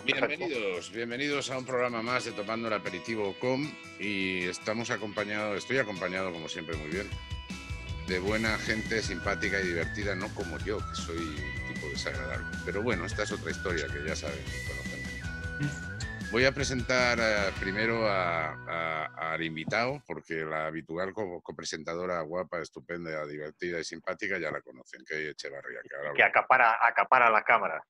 perfecto. Bienvenidos a un programa más de TomándoElAperitivo.com y estoy acompañado como siempre muy bien, de buena gente simpática y divertida, no como yo, que soy un tipo desagradable. Pero bueno, esta es otra historia que ya saben y conocen. Voy a presentar primero al invitado, porque la habitual copresentadora guapa, estupenda, divertida y simpática ya la conocen, que es Echevarría. Que acapara la cámara.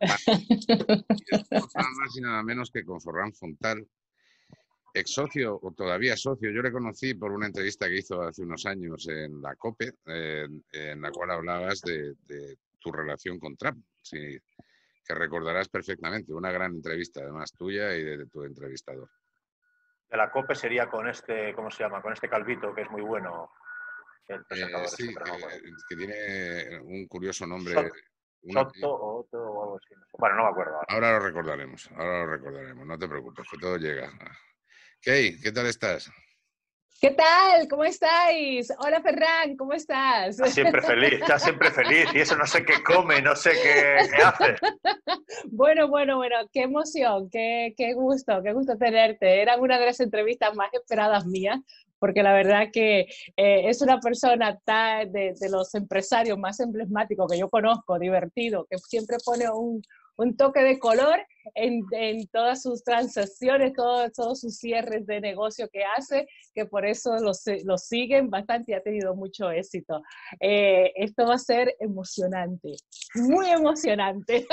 Nada más y nada menos que con Ferran Fontal, ex socio o todavía socio. Yo le conocí por una entrevista que hizo hace unos años en la COPE, en la cual hablabas de tu relación con Trump. Sí, que recordarás perfectamente, una gran entrevista además tuya y de tu entrevistador. De la COPE sería con este, ¿cómo se llama? Con este calvito, que es muy bueno, el presentador. Sí, que tiene un curioso nombre. Soto o Otto o algo así. Bueno, no me acuerdo ahora. Ahora lo recordaremos, no te preocupes, que todo llega. Kay, ¿qué tal estás? ¿Qué tal? ¿Cómo estáis? Hola, Ferran, ¿cómo estás? Está siempre feliz, y eso no sé qué come, no sé qué hace. Bueno, qué emoción, qué gusto tenerte. Eran una de las entrevistas más esperadas mías, porque la verdad que es una persona de los empresarios más emblemáticos que yo conozco, divertido, que siempre pone un toque de color en todas sus transacciones, todos sus cierres de negocio que hace, que por eso lo siguen bastante y ha tenido mucho éxito. Esto va a ser emocionante, muy emocionante.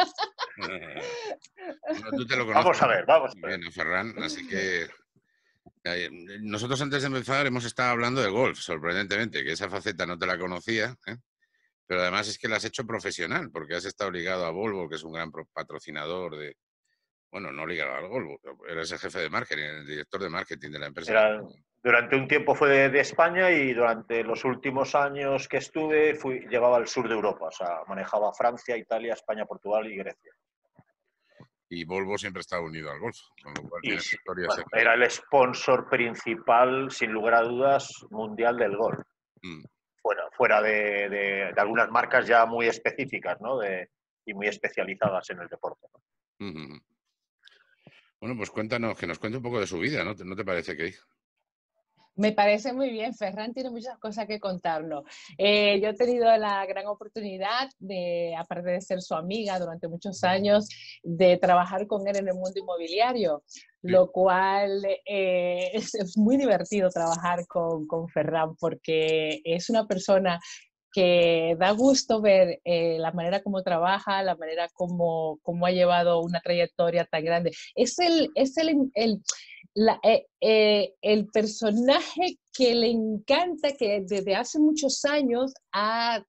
Bueno, tú te lo conoces. Vamos a ver. Bien, Ferran, así que nosotros antes de empezar hemos estado hablando de golf, sorprendentemente, que esa faceta no te la conocía, ¿eh? Pero además es que la has hecho profesional, porque has estado ligado a Volvo, que es un gran patrocinador de... Bueno, no ligado al Volvo, eres el jefe de marketing, el director de marketing de la empresa. Durante un tiempo fue de España y durante los últimos años que estuve llevaba al sur de Europa, o sea, manejaba Francia, Italia, España, Portugal y Grecia. Y Volvo siempre está unido al golf, con lo cual tiene historia. Bueno, era el sponsor principal, sin lugar a dudas, mundial del golf. Fuera de algunas marcas ya muy específicas, ¿no? Y muy especializadas en el deporte, ¿no? Bueno, pues cuéntanos, que nos cuente un poco de su vida, ¿no te parece, Kay? Me parece muy bien, Ferran tiene muchas cosas que contarnos. Yo he tenido la gran oportunidad de, aparte de ser su amiga durante muchos años, de trabajar con él en el mundo inmobiliario, lo cual es muy divertido trabajar con Ferran porque es una persona que da gusto ver la manera como trabaja, la manera como ha llevado una trayectoria tan grande. Es el personaje que le encanta, que desde hace muchos años ha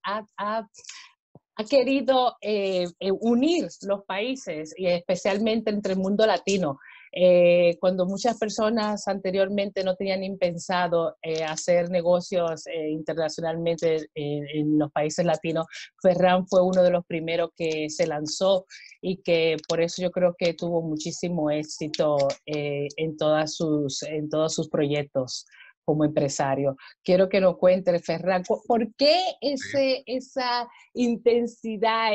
querido unir los países, y especialmente entre el mundo latino. Cuando muchas personas anteriormente no tenían ni pensado hacer negocios internacionalmente en los países latinos, Ferran fue uno de los primeros que se lanzó y que por eso yo creo que tuvo muchísimo éxito en todos sus proyectos como empresario. Quiero que nos cuente, Ferran, ¿por qué esa intensidad,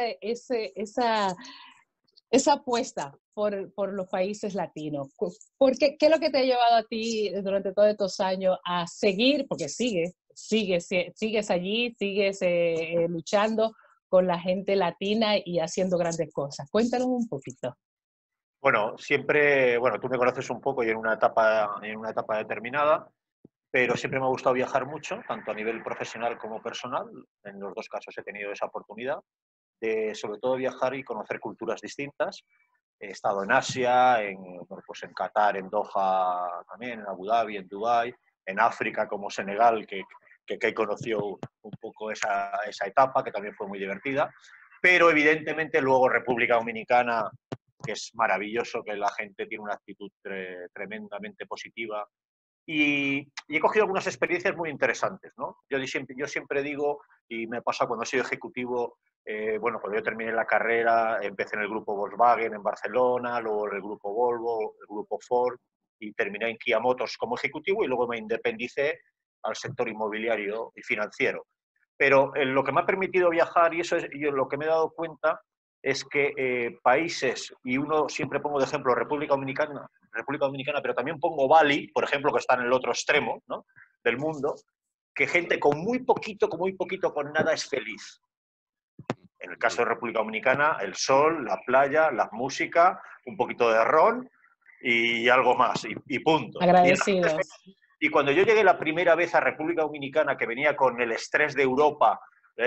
esa apuesta por los países latinos? ¿Qué es lo que te ha llevado a ti durante todos estos años a seguir, porque sigues allí, sigues luchando con la gente latina y haciendo grandes cosas? Cuéntanos un poquito. Bueno, tú me conoces un poco y en una etapa determinada, pero siempre me ha gustado viajar mucho, tanto a nivel profesional como personal. En los dos casos he tenido esa oportunidad de, sobre todo, viajar y conocer culturas distintas. He estado en Asia, en Qatar, en Doha también, en Abu Dhabi, en Dubái, en África como Senegal, que conoció un poco esa etapa, que también fue muy divertida. Pero evidentemente luego República Dominicana, que es maravilloso, que la gente tiene una actitud tremendamente positiva. Y he cogido algunas experiencias muy interesantes, ¿no? Yo siempre digo, y me pasa cuando he sido ejecutivo, cuando yo terminé la carrera, empecé en el grupo Volkswagen en Barcelona, luego en el grupo Volvo, el grupo Ford, y terminé en Kia Motors como ejecutivo y luego me independicé al sector inmobiliario y financiero. Pero lo que me ha permitido viajar, y eso es lo que me he dado cuenta, es que países, y uno siempre pongo de ejemplo República Dominicana, pero también pongo Bali, por ejemplo, que está en el otro extremo, ¿no?, del mundo, que gente con muy poquito, con nada es feliz. En el caso de República Dominicana, el sol, la playa, la música, un poquito de ron y algo más, y punto. Agradecidos. Y cuando yo llegué la primera vez a República Dominicana, que venía con el estrés de Europa,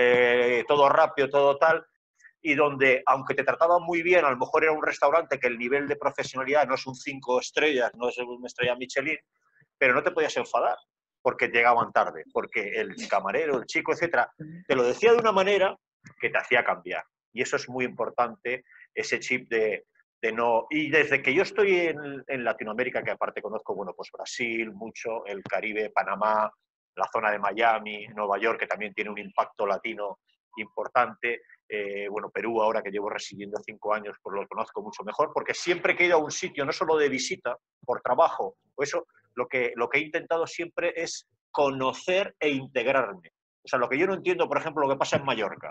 todo rápido, todo tal, y donde, aunque te trataban muy bien, a lo mejor era un restaurante que el nivel de profesionalidad no es un 5 estrellas, no es una estrella Michelin, pero no te podías enfadar porque llegaban tarde, porque el camarero, el chico, etcétera, te lo decía de una manera que te hacía cambiar. Y eso es muy importante, ese chip de no... Y desde que yo estoy en Latinoamérica, que aparte conozco, bueno, pues Brasil, mucho, el Caribe, Panamá, la zona de Miami, Nueva York, que también tiene un impacto latino importante, bueno, Perú, ahora que llevo residiendo 5 años, pues lo conozco mucho mejor, porque siempre que he ido a un sitio, no solo de visita, por trabajo, o eso, lo que he intentado siempre es conocer e integrarme. O sea, lo que yo no entiendo, por ejemplo, lo que pasa en Mallorca.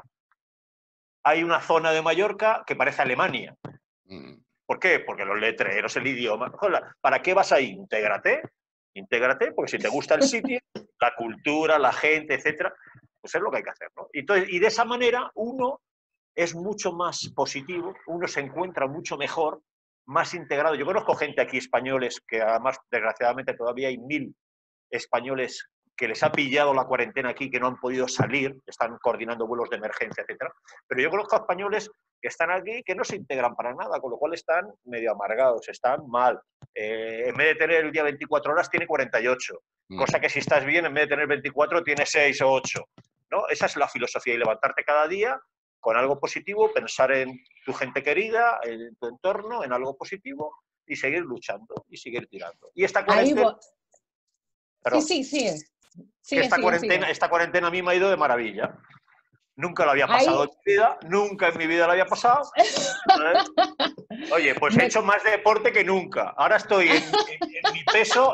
Hay una zona de Mallorca que parece Alemania. ¿Por qué? Porque los letreros, el idioma. ¿Para qué vas ahí? Intégrate. Intégrate, porque si te gusta el sitio, la cultura, la gente, etcétera, pues es lo que hay que hacer, ¿no? Y de esa manera uno es mucho más positivo, uno se encuentra mucho mejor, más integrado. Yo conozco gente aquí, españoles, que además, desgraciadamente, todavía hay 1000 españoles que les ha pillado la cuarentena aquí, que no han podido salir, están coordinando vuelos de emergencia, etcétera. Pero yo conozco a españoles que están aquí que no se integran para nada, con lo cual están medio amargados, están mal. En vez de tener el día 24 horas, tiene 48. Cosa que si estás bien, en vez de tener 24, tiene 6 o 8. ¿No? Esa es la filosofía, y levantarte cada día con algo positivo, pensar en tu gente querida, en tu entorno, en algo positivo, y seguir luchando y seguir tirando. Y esta cuarentena... Sí, sigue. Que esta cuarentena a mí me ha ido de maravilla. Nunca lo había pasado en mi vida, nunca en mi vida lo había pasado. Oye, pues he hecho más deporte que nunca. Ahora estoy en mi peso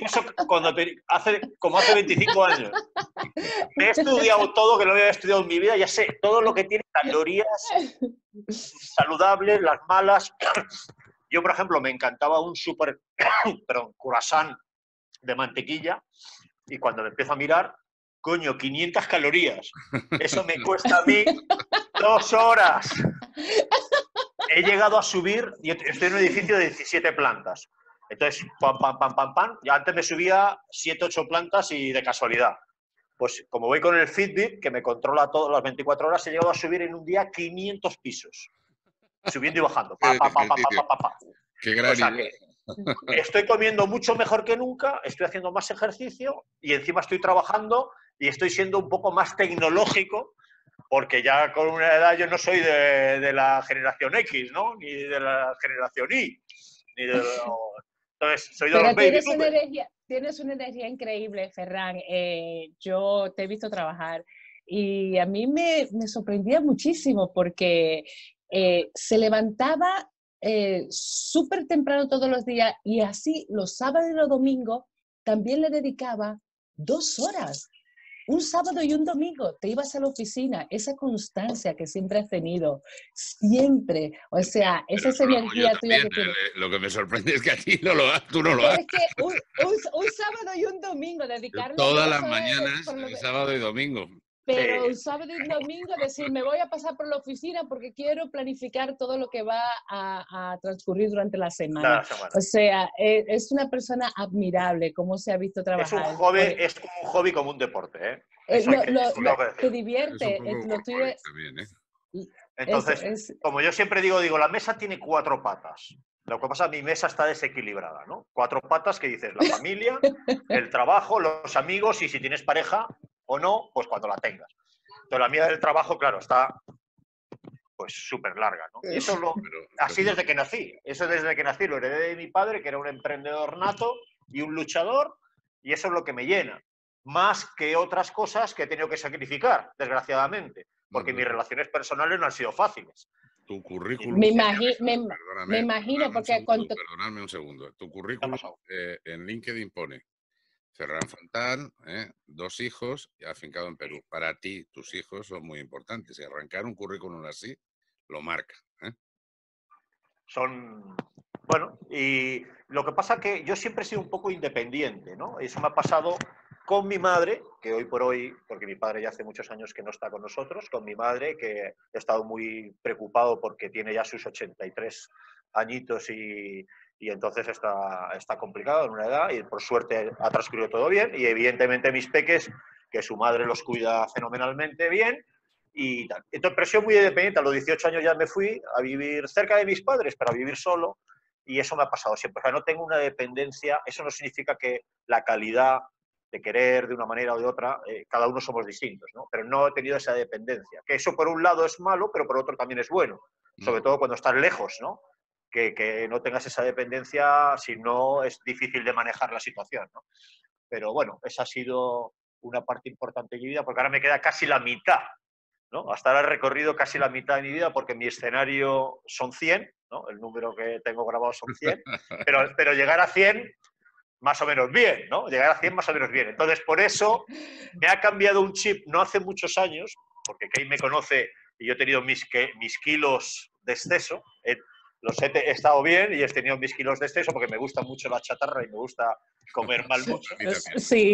como hace 25 años. Me he estudiado todo, que no había estudiado en mi vida, ya sé todo lo que tiene calorías saludables, las malas. Yo, por ejemplo, me encantaba un croissant de mantequilla, y cuando me empiezo a mirar, coño, 500 calorías. Eso me cuesta a mí 2 horas. He llegado a subir, y estoy en un edificio de 17 plantas. Entonces, pam. Ya antes me subía 7, 8 plantas y de casualidad. Pues como voy con el Fitbit, que me controla todas las 24 horas, he llegado a subir en un día 500 pisos. Subiendo y bajando. Qué gran idea. Que estoy comiendo mucho mejor que nunca, estoy haciendo más ejercicio y encima estoy trabajando y estoy siendo un poco más tecnológico, porque ya con una edad yo no soy de la generación X, ¿no? Ni de la generación Y. Entonces, soy de los baby boomers. Tienes una energía increíble, Ferran. Yo te he visto trabajar y a mí me sorprendía muchísimo porque se levantaba súper temprano todos los días, y así los sábados y los domingos también le dedicaba 2 horas. Un sábado y un domingo te ibas a la oficina. Esa constancia que siempre has tenido, siempre. O sea, esa es energía tuya que tienes. Lo que me sorprende es que a ti tú no lo haces. Es que un sábado y un domingo dedicarle todas las mañanas, sábado y domingo. Pero un sábado y un domingo decir, me voy a pasar por la oficina porque quiero planificar todo lo que va a transcurrir durante la semana. O sea, es una persona admirable, cómo se ha visto trabajar. Es como un hobby, como un deporte, ¿eh? Te divierte. Entonces, como yo siempre digo, la mesa tiene 4 patas. Lo que pasa, mi mesa está desequilibrada, ¿no? 4 patas que dices, la familia, el trabajo, los amigos, y si tienes pareja o no, pues cuando la tengas. Entonces, la mía del trabajo, claro, está pues súper larga, ¿no? Y eso así desde que nací. Eso desde que nací lo heredé de mi padre, que era un emprendedor nato y un luchador, y eso es lo que me llena. Más que otras cosas que he tenido que sacrificar, desgraciadamente, porque mis relaciones personales no han sido fáciles. Tu currículum... Me imagino, porque... Perdonadme un segundo. Tu currículum en LinkedIn pone Ferran Fontán, 2 hijos, afincado en Perú. Para ti, tus hijos son muy importantes. Y arrancar un currículum así, lo marca. Bueno, y lo que pasa que yo siempre he sido un poco independiente, ¿no? Eso me ha pasado con mi madre, que hoy por hoy, porque mi padre ya hace muchos años que no está con nosotros, con mi madre, que he estado muy preocupado porque tiene ya sus 83 añitos y entonces está complicado en una edad, y por suerte ha transcurrido todo bien, y evidentemente mis peques, que su madre los cuida fenomenalmente bien, y tal. Entonces, pero he sido muy independiente. A los 18 años ya me fui a vivir cerca de mis padres, pero a vivir solo, y eso me ha pasado siempre. O sea, no tengo una dependencia, eso no significa que la calidad de querer de una manera o de otra, cada uno somos distintos, ¿no? Pero no he tenido esa dependencia. Que eso por un lado es malo, pero por otro también es bueno. Sobre todo cuando estás lejos, ¿no? Que no tengas esa dependencia, si no es difícil de manejar la situación, ¿no? Pero bueno, esa ha sido una parte importante de mi vida, porque ahora me queda casi la mitad, ¿no? Hasta ahora he recorrido casi la mitad de mi vida, porque mi escenario son 100, ¿no? El número que tengo grabado son 100, pero llegar a 100 más o menos bien, ¿no? Llegar a 100 más o menos bien. Entonces, por eso me ha cambiado un chip no hace muchos años, porque Kate me conoce y yo he tenido mis kilos de exceso, he estado bien y he tenido mis kilos de exceso porque me gusta mucho la chatarra y me gusta comer mal mucho. Sí.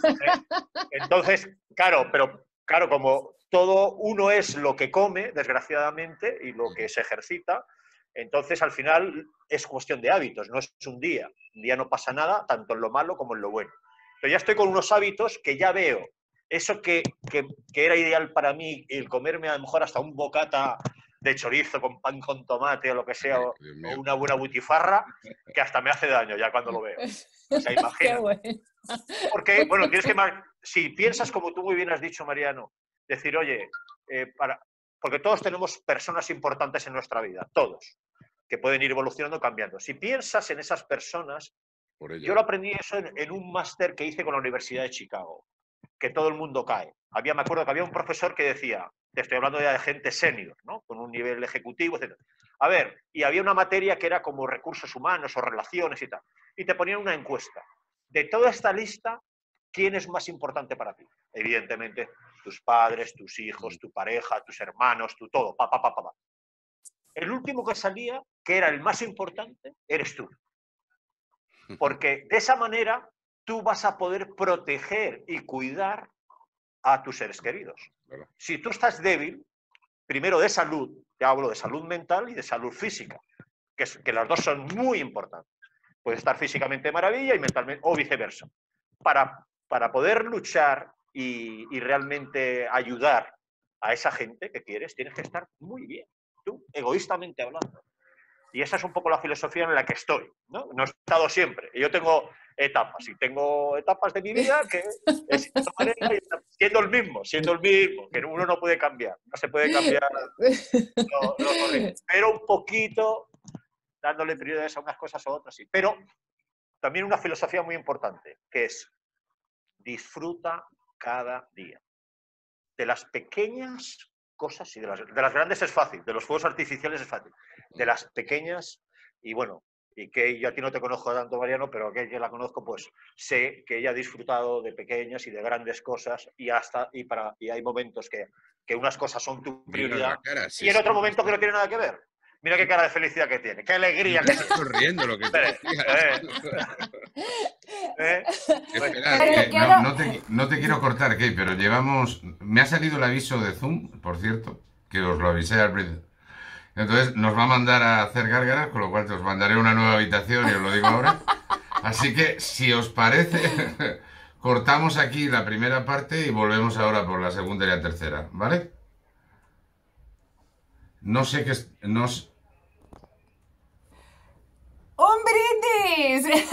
Entonces, claro, como todo uno es lo que come, desgraciadamente, y lo que se ejercita, entonces al final es cuestión de hábitos, no es un día. Un día no pasa nada, tanto en lo malo como en lo bueno. Pero ya estoy con unos hábitos que ya veo. Eso que era ideal para mí, el comerme a lo mejor hasta un bocata de chorizo con pan con tomate o lo que sea, o una buena butifarra, que hasta me hace daño ya cuando lo veo. O sea, imagínate. Bueno. Porque, bueno, si piensas como tú muy bien has dicho, Mariano, decir, oye, porque todos tenemos personas importantes en nuestra vida, todos, que pueden ir evolucionando, cambiando. Si piensas en esas personas, yo lo aprendí eso en un máster que hice con la Universidad de Chicago, que todo el mundo cae. Me acuerdo que había un profesor que decía, te estoy hablando ya de gente senior, ¿no? Con un nivel ejecutivo, etc. A ver, y había una materia que era como recursos humanos o relaciones y tal, y te ponían una encuesta. De toda esta lista, ¿quién es más importante para ti? Evidentemente, tus padres, tus hijos, tu pareja, tus hermanos, tu todo, El último que salía, que era el más importante, eres tú. Porque de esa manera tú vas a poder proteger y cuidar a tus seres queridos. Si tú estás débil, primero de salud, te hablo de salud mental y de salud física, que las dos son muy importantes. Puedes estar físicamente de maravilla y mentalmente, o viceversa. Para poder luchar y realmente ayudar a esa gente que quieres, tienes que estar muy bien, tú, egoístamente hablando. Y esa es un poco la filosofía en la que estoy, ¿no? No he estado siempre. Yo tengo etapas, y tengo etapas de mi vida que es siendo el mismo, que uno no puede cambiar, no se puede cambiar lo correcto. Pero un poquito, dándole prioridades a unas cosas o otras, sí. Pero también una filosofía muy importante, que es disfruta cada día. De las pequeñas cosas y de las grandes es fácil, de los fuegos artificiales es fácil, de las pequeñas, y bueno, y que yo a ti no te conozco tanto, Mariano, pero que la conozco, pues sé que ella ha disfrutado de pequeñas y de grandes cosas, y hay momentos que unas cosas son tu prioridad, y en otro momento que no tiene nada que ver. Mira qué cara de felicidad que tiene, qué alegría que tiene. Corriendo lo que te No te quiero cortar, Kate, pero llevamos... Me ha salido el aviso de Zoom, por cierto, que os lo avisé al principio. Entonces nos va a mandar a hacer gárgaras, con lo cual te os mandaré una nueva habitación y os lo digo ahora. Así que, si os parece, cortamos aquí la primera parte y volvemos ahora por la segunda y la tercera, ¿vale? No sé qué es... ¡Un brindis!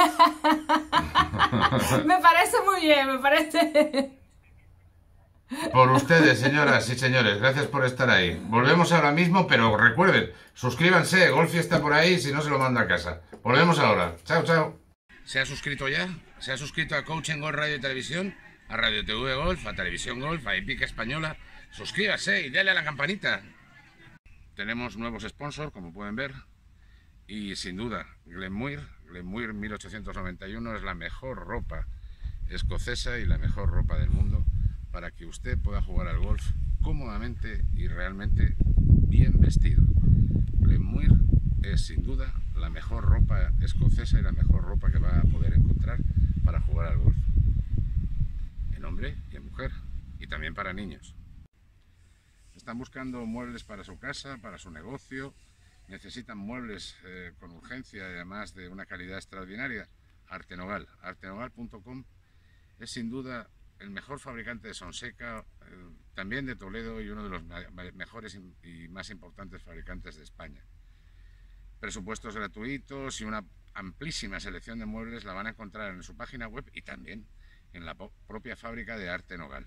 Me parece muy bien, me parece... Por ustedes, señoras y señores, gracias por estar ahí. Volvemos ahora mismo, pero recuerden, suscríbanse, Golfi está por ahí, si no se lo manda a casa. Volvemos ahora. Chao, chao. ¿Se ha suscrito ya? ¿Se ha suscrito a Coaching Golf Radio y Televisión? A Radio TV Golf, a Televisión Golf, a Epic Española. Suscríbase y dale a la campanita. Tenemos nuevos sponsors, como pueden ver. Y sin duda, Glenmuir 1891 es la mejor ropa escocesa y la mejor ropa del mundo para que usted pueda jugar al golf cómodamente y realmente bien vestido. Lemuir es sin duda la mejor ropa escocesa y la mejor ropa que va a poder encontrar para jugar al golf, en hombre y en mujer, y también para niños. Están buscando muebles para su casa, para su negocio, necesitan muebles con urgencia y además de una calidad extraordinaria. Artenogal, artenogal.com es sin duda el mejor fabricante de Sonseca, también de Toledo, y uno de los mejores y más importantes fabricantes de España. Presupuestos gratuitos y una amplísima selección de muebles la van a encontrar en su página web y también en la propia fábrica de Artenogal.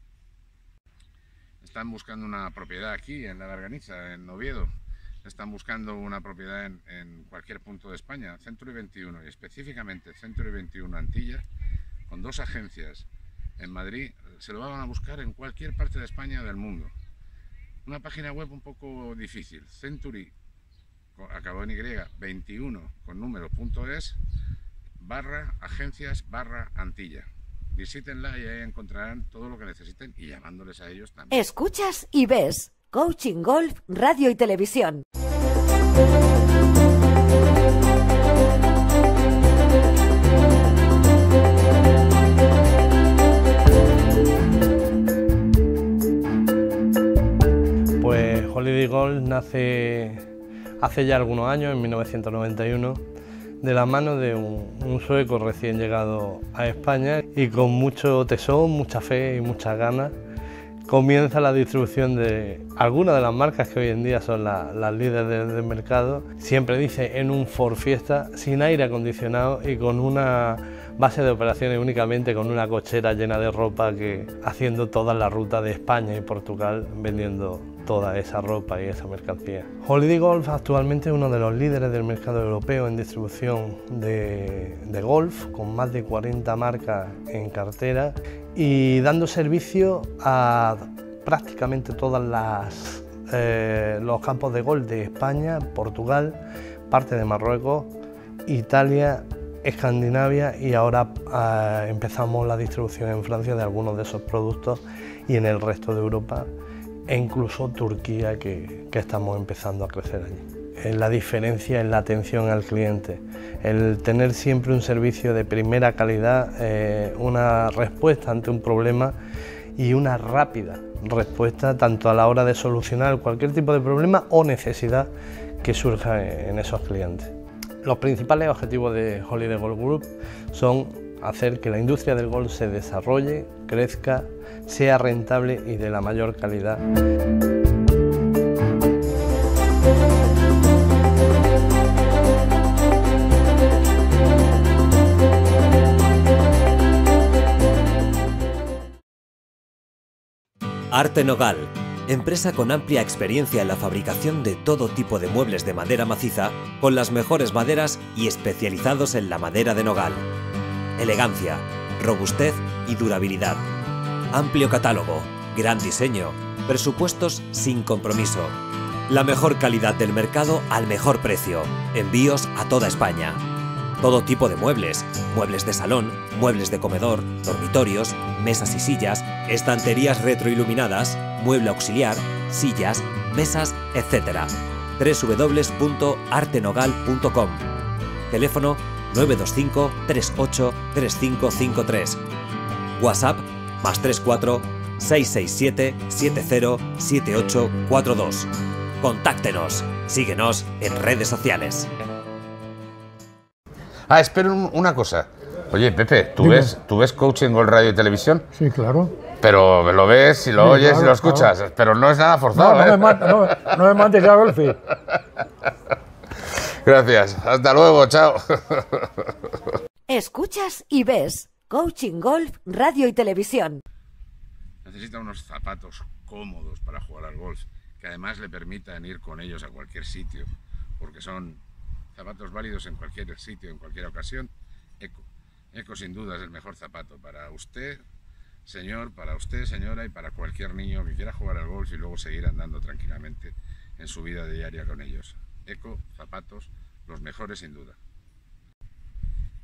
Están buscando una propiedad aquí en La Garganiza, en Oviedo. Están buscando una propiedad en cualquier punto de España, Century 21 y específicamente Century 21 Antilla, con 2 agencias en Madrid. Se lo van a buscar en cualquier parte de España o del mundo. Una página web un poco difícil, Century, acabado en Y, 21 con número.es, /agencias/Antilla. Visítenla y ahí encontrarán todo lo que necesiten y llamándoles a ellos también. Escuchas y ves Coaching Golf, Radio y Televisión. Pues Holiday Golf nace hace ya algunos años, en 1991, de la mano de un sueco recién llegado a España y con mucho tesón, mucha fe y muchas ganas comienza la distribución de algunas de las marcas que hoy en día son las líderes del mercado. Siempre dice en un Ford Fiesta, sin aire acondicionado y con una base de operaciones únicamente con una cochera llena de ropa, que haciendo toda la ruta de España y Portugal vendiendo toda esa ropa y esa mercancía. Holiday Golf actualmente es uno de los líderes del mercado europeo en distribución de golf, con más de 40 marcas en cartera y dando servicio a prácticamente todos los campos de golf de España, Portugal, parte de Marruecos, Italia, Escandinavia, y ahora empezamos la distribución en Francia de algunos de esos productos y en el resto de Europa e incluso Turquía, que estamos empezando a crecer allí. La diferencia en la atención al cliente, el tener siempre un servicio de primera calidad, una respuesta ante un problema y una rápida respuesta tanto a la hora de solucionar cualquier tipo de problema o necesidad que surja en esos clientes. Los principales objetivos de Holiday Golf Group son hacer que la industria del golf se desarrolle, crezca, sea rentable y de la mayor calidad. Artenogal, empresa con amplia experiencia en la fabricación de todo tipo de muebles de madera maciza, con las mejores maderas y especializados en la madera de nogal. Elegancia, robustez y durabilidad. Amplio catálogo, gran diseño, presupuestos sin compromiso. La mejor calidad del mercado al mejor precio. Envíos a toda España. Todo tipo de muebles, muebles de salón, muebles de comedor, dormitorios, mesas y sillas, estanterías retroiluminadas, mueble auxiliar, sillas, mesas, etc. www.artenogal.com. Teléfono 925 38 3553. WhatsApp +34 667 70 7842. Contáctenos. Síguenos en redes sociales. Espera una cosa. Oye, Pepe, ¿tú ves Coaching Golf, Radio y Televisión? Sí, claro. Pero lo ves y lo oyes y lo escuchas, claro. Pero no es nada forzado. No me mandes a golfi. Gracias. Hasta luego. Chao. Escuchas y ves Coaching Golf, Radio y Televisión. Necesita unos zapatos cómodos para jugar al golf, que además le permitan ir con ellos a cualquier sitio, porque son zapatos válidos en cualquier sitio, en cualquier ocasión. Eco sin duda es el mejor zapato para usted, señor, para usted, señora, y para cualquier niño que quiera jugar al golf y luego seguir andando tranquilamente en su vida diaria con ellos. Eco, zapatos, los mejores sin duda.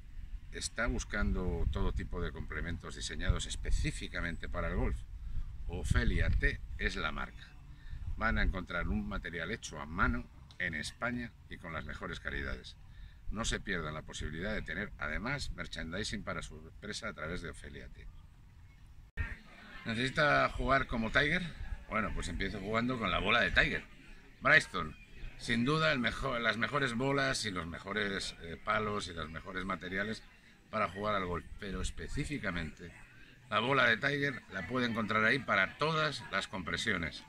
¿Está buscando todo tipo de complementos diseñados específicamente para el golf? Ofelia T es la marca. Van a encontrar un material hecho a mano en España y con las mejores calidades. No se pierdan la posibilidad de tener además merchandising para su empresa a través de Ofelia T. ¿Necesita jugar como Tiger? Bueno, pues empiezo jugando con la bola de Tiger. Bristol, sin duda las mejores bolas y los mejores palos y los mejores materiales para jugar al golf, pero específicamente la bola de Tiger la puede encontrar ahí para todas las compresiones.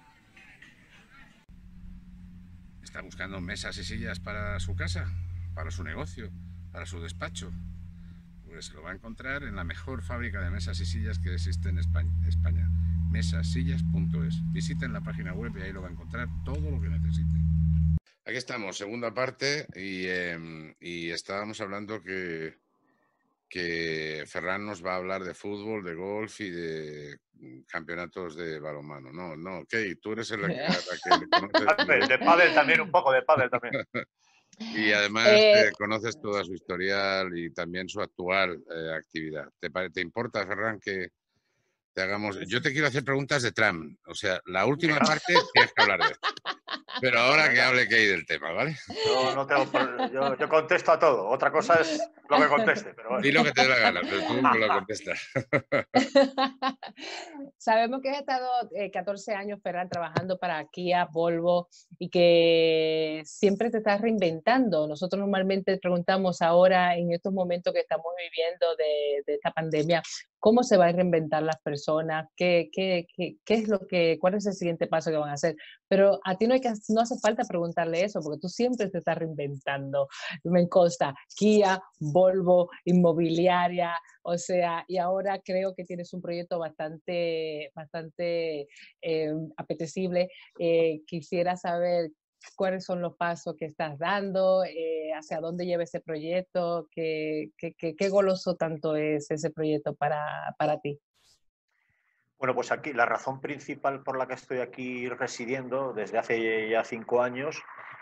¿Está buscando mesas y sillas para su casa, para su negocio, para su despacho? Pues lo va a encontrar en la mejor fábrica de mesas y sillas que existe en España, mesasillas.es. Visiten la página web y ahí lo va a encontrar todo lo que necesite. Aquí estamos, segunda parte, y estábamos hablando que Ferran nos va a hablar de fútbol, de golf y de campeonatos de balonmano. No, Kate, tú eres la que conoces. De pádel también, un poco de pádel también. Y además conoces toda su historial y también su actual actividad. ¿Te importa, Ferran, que te hagamos...? Yo te quiero hacer preguntas de Trump. O sea, la última parte tienes que hablar de esto. Pero ahora que hable Kate del tema, ¿vale? Yo contesto a todo. Otra cosa es lo que conteste. Pero bueno. Di lo que te dé la gana, pero tú me lo contestas. Sabemos que has estado 14 años, Ferran, trabajando para Kia, Volvo, y que siempre te estás reinventando. Nosotros normalmente preguntamos ahora, en estos momentos que estamos viviendo de esta pandemia, ¿cómo se va a reinventar las personas? ¿Qué es cuál es el siguiente paso que van a hacer? Pero a ti no hace falta preguntarle eso, porque tú siempre te estás reinventando. Me consta, Kia, Volvo, inmobiliaria, o sea, y ahora creo que tienes un proyecto bastante apetecible. Quisiera saber cuáles son los pasos que estás dando, hacia dónde lleva ese proyecto, qué goloso tanto es ese proyecto para ti. Bueno, pues aquí la razón principal por la que estoy aquí residiendo desde hace ya 5 años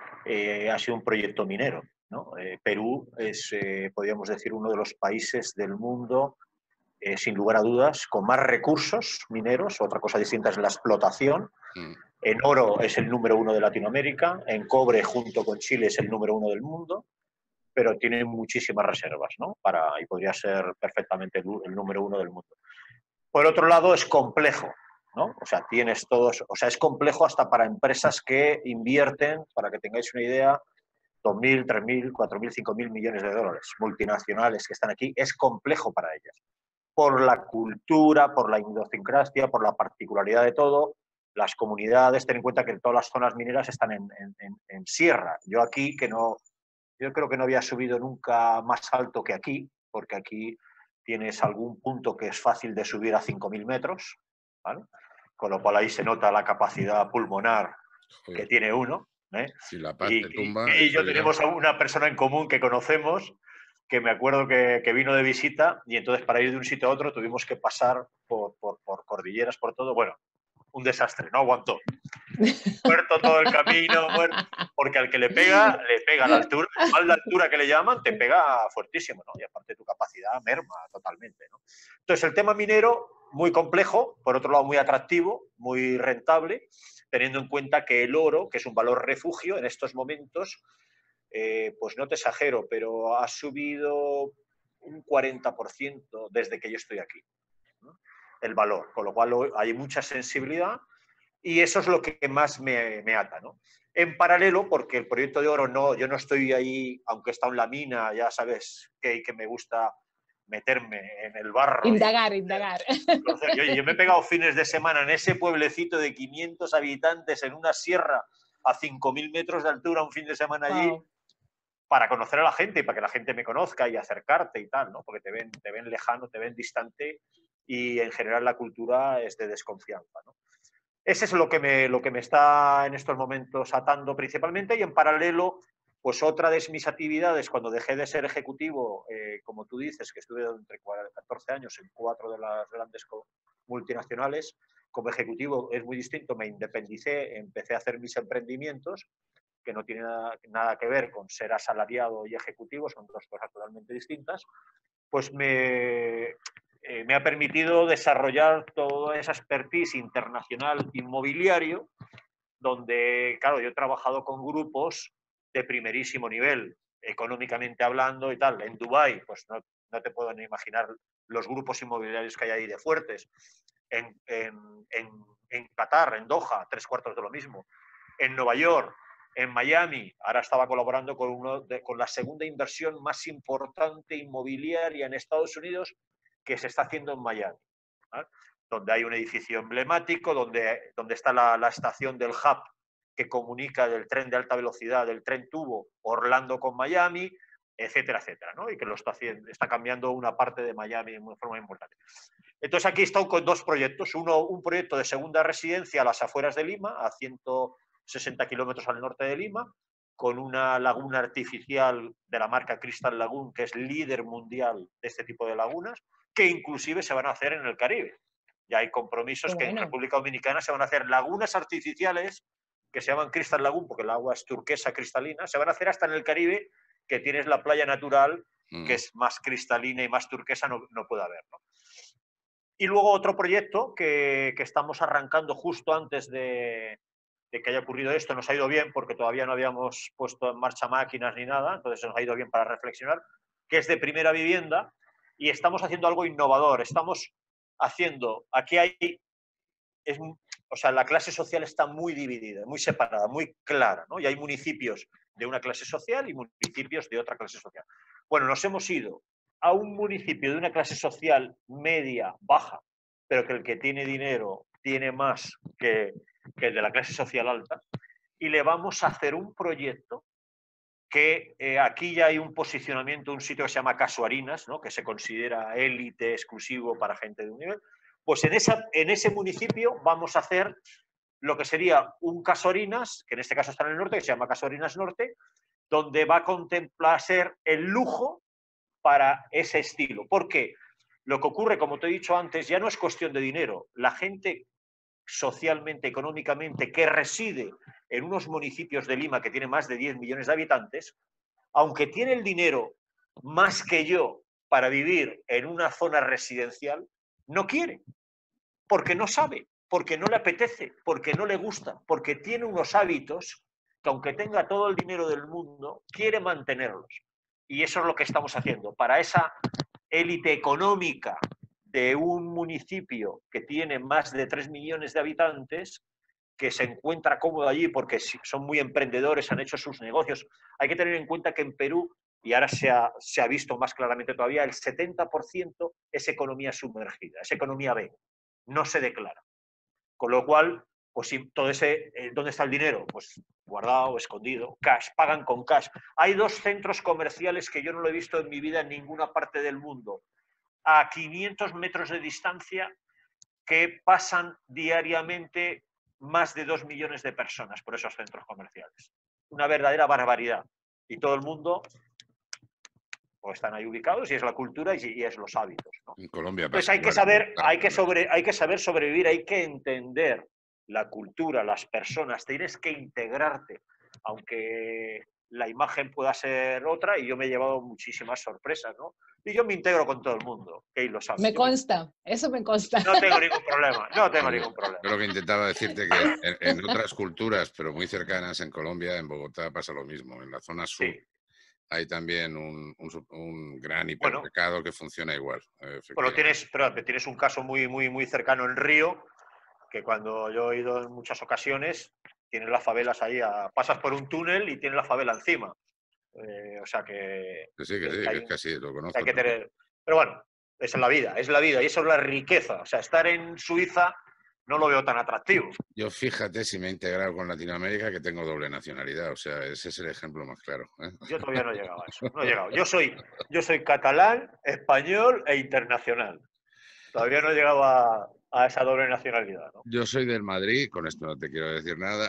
ha sido un proyecto minero, ¿no? Perú es, podríamos decir, uno de los países del mundo, sin lugar a dudas, con más recursos mineros. Otra cosa distinta es la explotación. En oro es el número 1 de Latinoamérica, en cobre junto con Chile es el número 1 del mundo, pero tiene muchísimas reservas, ¿no? Y podría ser perfectamente el número 1 del mundo. Por otro lado, es complejo, ¿no? O sea, es complejo hasta para empresas que invierten, para que tengáis una idea, 2.000, 3.000, 4.000, 5.000 millones de dólares, multinacionales que están aquí, es complejo para ellas. Por la cultura, por la idiosincrasia, por la particularidad de todo, las comunidades, ten en cuenta que todas las zonas mineras están en sierra. Yo creo que no había subido nunca más alto que aquí, porque aquí tienes algún punto que es fácil de subir a 5.000 metros, ¿vale? Con lo cual ahí se nota la capacidad pulmonar que tiene uno. Si la paz te tumba, y yo tenemos a una persona en común que conocemos, que me acuerdo que vino de visita, y entonces para ir de un sitio a otro tuvimos que pasar por cordilleras, por todo. Bueno, un desastre, no aguantó. Muerto todo el camino, muerto, porque al que le pega a la altura, mal de altura que le llaman, te pega fuertísimo, ¿no? Y aparte tu capacidad merma totalmente, ¿no? Entonces el tema minero, muy complejo, por otro lado muy atractivo, muy rentable, teniendo en cuenta que el oro, que es un valor refugio en estos momentos, pues no te exagero, pero ha subido un 40% desde que yo estoy aquí, ¿no? El valor, con lo cual hay mucha sensibilidad. Y eso es lo que más me ata, ¿no? En paralelo, porque el proyecto de oro yo no estoy ahí, aunque he estado en la mina, ya sabes que me gusta meterme en el barro. Indagar. Oye, yo me he pegado fines de semana en ese pueblecito de 500 habitantes en una sierra a 5.000 metros de altura, un fin de semana allí, para conocer a la gente y para que la gente me conozca y acercarte y tal, ¿no? Porque te ven lejano, te ven distante, y en general la cultura es de desconfianza, ¿no? Ese es lo que me está en estos momentos atando principalmente, y en paralelo, pues otra de mis actividades, cuando dejé de ser ejecutivo, como tú dices, que estuve entre 14 años en 4 de las grandes multinacionales, como ejecutivo es muy distinto, me independicé, empecé a hacer mis emprendimientos, que no tiene nada que ver con ser asalariado y ejecutivo, son dos cosas totalmente distintas. Pues me ha permitido desarrollar toda esa expertise internacional inmobiliario, donde, claro, yo he trabajado con grupos de primerísimo nivel, económicamente hablando y tal. En Dubái, pues no te puedo ni imaginar los grupos inmobiliarios que hay ahí de fuertes. En Qatar, en Doha, 3/4 de lo mismo. En Nueva York, en Miami, ahora estaba colaborando con la segunda inversión más importante inmobiliaria en Estados Unidos que se está haciendo en Miami, ¿vale? Donde hay un edificio emblemático, donde está la estación del hub que comunica del tren de alta velocidad, del tren tubo Orlando con Miami, etcétera, etcétera, ¿no? Y que está cambiando una parte de Miami de forma importante. Entonces aquí he estado con 2 proyectos. Un proyecto de segunda residencia a las afueras de Lima, a 160 kilómetros al norte de Lima, con una laguna artificial de la marca Crystal Lagoon, que es líder mundial de este tipo de lagunas, que inclusive se van a hacer en el Caribe. Ya hay compromisos que en República Dominicana se van a hacer lagunas artificiales que se llaman Crystal Lagoon, porque el agua es turquesa cristalina, se van a hacer hasta en el Caribe, que tienes la playa natural, que es más cristalina y más turquesa, no puede haber, ¿no? Y luego otro proyecto que estamos arrancando justo antes de que haya ocurrido esto, nos ha ido bien porque todavía no habíamos puesto en marcha máquinas ni nada, entonces nos ha ido bien para reflexionar, que es de primera vivienda, y estamos haciendo algo innovador. Estamos haciendo, aquí o sea, la clase social está muy dividida, muy separada, muy clara, ¿no? Y hay municipios de una clase social y municipios de otra clase social. Bueno, nos hemos ido a un municipio de una clase social media, baja, pero que el que tiene dinero tiene más que el de la clase social alta, y le vamos a hacer un proyecto que aquí ya hay un posicionamiento, un sitio que se llama Casuarinas, ¿no? Que se considera élite, exclusivo para gente de un nivel. Pues en ese municipio vamos a hacer lo que sería un Casuarinas, que en este caso está en el norte, que se llama Casuarinas Norte, donde va a contemplar ser el lujo para ese estilo. Porque lo que ocurre, como te he dicho antes, ya no es cuestión de dinero. La gente socialmente, económicamente, que reside en unos municipios de Lima que tienen más de 10 millones de habitantes, aunque tiene el dinero más que yo para vivir en una zona residencial, no quiere, porque no sabe, porque no le apetece, porque no le gusta, porque tiene unos hábitos que aunque tenga todo el dinero del mundo, quiere mantenerlos. Y eso es lo que estamos haciendo. Para esa élite económica de un municipio que tiene más de 3 millones de habitantes, que se encuentra cómodo allí porque son muy emprendedores, han hecho sus negocios. Hay que tener en cuenta que en Perú, y ahora se ha visto más claramente todavía, el 70% es economía sumergida, es economía B, no se declara. Con lo cual, pues todo ese, ¿dónde está el dinero? Pues guardado, escondido, cash, pagan con cash. Hay 2 centros comerciales que yo no lo he visto en mi vida en ninguna parte del mundo, a 500 metros de distancia, que pasan diariamente más de 2 millones de personas por esos centros comerciales. Una verdadera barbaridad. Y todo el mundo pues, están ahí ubicados, y es la cultura y es los hábitos, ¿no? En Colombia pues pasa hay que igual, saber, claro, hay que saber sobrevivir, hay que entender la cultura, las personas, tienes que integrarte, aunque la imagen pueda ser otra, y yo me he llevado muchísimas sorpresas, ¿no? Y yo me integro con todo el mundo, que lo sabe. Me consta, eso me consta. No tengo ningún problema, no tengo ningún problema. Yo lo que intentaba decirte que en otras culturas, pero muy cercanas, en Colombia, en Bogotá pasa lo mismo. En la zona sur hay también un gran hipermercado que funciona igual. Bueno, tienes un caso muy cercano en Río, que cuando yo he ido en muchas ocasiones, tienes las favelas ahí, pasas por un túnel y tienes la favela encima. O sea que... Sí, es que así, lo conozco. Hay que tener, pero bueno, esa es la vida, y eso es la riqueza. O sea, estar en Suiza no lo veo tan atractivo. Yo fíjate si me he integrado con Latinoamérica que tengo doble nacionalidad, o sea, ese es el ejemplo más claro, ¿eh? Yo todavía no he llegado a eso, no he llegado. Yo soy catalán, español e internacional. Todavía no he llegado a esa doble nacionalidad, ¿no? Yo soy del Madrid, con esto no te quiero decir nada.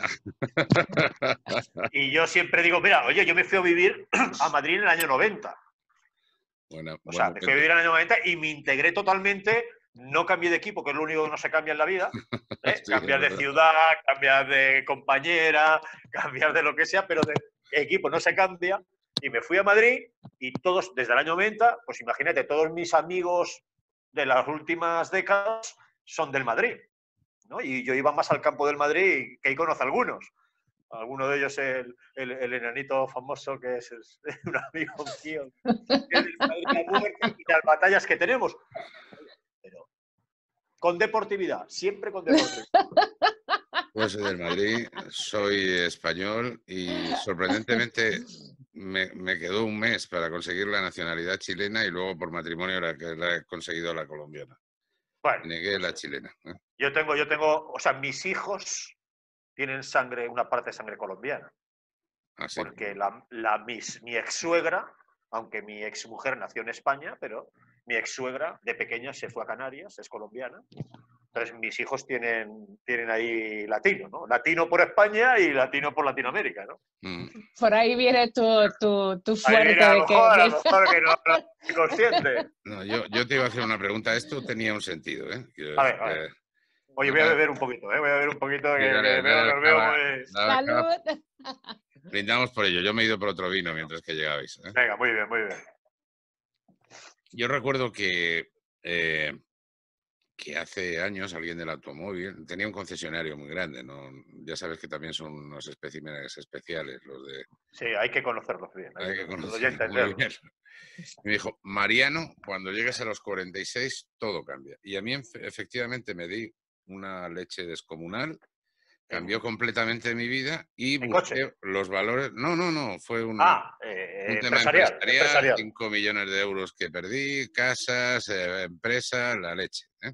Y yo siempre digo, mira, oye, yo me fui a vivir a Madrid en el año 90. O sea, me fui a vivir en el año 90 y me integré totalmente. No cambié de equipo, que es lo único que no se cambia en la vida. Sí, cambiar de ciudad, cambiar de compañera, cambiar de lo que sea, pero de equipo no se cambia. Y me fui a Madrid y todos, desde el año 90, pues imagínate, todos mis amigos de las últimas décadas son del Madrid, ¿no? Y yo iba más al campo del Madrid, que ahí conozco algunos. Alguno de ellos el enanito famoso, que es un amigo mío, que es del Madrid a muerte, y las batallas que tenemos. Pero con deportividad, siempre con deportividad. Pues soy del Madrid, soy español y sorprendentemente me quedó un mes para conseguir la nacionalidad chilena y luego por matrimonio la he conseguido la colombiana. Bueno, negué la chilena. Yo tengo, o sea, mis hijos tienen sangre, una parte de sangre colombiana. Ah, sí. Porque mi ex-suegra, aunque mi ex-mujer nació en España, pero mi ex-suegra de pequeña se fue a Canarias, es colombiana. Entonces mis hijos tienen ahí latino, ¿no? Latino por España y latino por Latinoamérica, ¿no? Por ahí viene tu fuerte. Ahí viene, a lo mejor que no soy consciente. No, yo te iba a hacer una pregunta. Esto tenía un sentido, ¿eh? A ver. Oye, voy a beber un poquito, ¿eh? Voy a beber un poquito, que veo muy... ¡Salud! Brindamos por ello. Yo me he ido por otro vino mientras que llegabais, ¿eh? Venga, muy bien, muy bien. Yo recuerdo que hace años alguien del automóvil tenía un concesionario muy grande, ¿no? Ya sabes que también son unos especímenes especiales los de... Sí, hay que conocerlos bien. Hay que conocerlos muy bien. Y me dijo, Mariano, cuando llegues a los 46 todo cambia. Y a mí efectivamente me di una leche descomunal, cambió completamente mi vida y busqué los valores... No, fue un tema empresarial, 5 millones de euros que perdí, casas, empresas, la leche, ¿eh?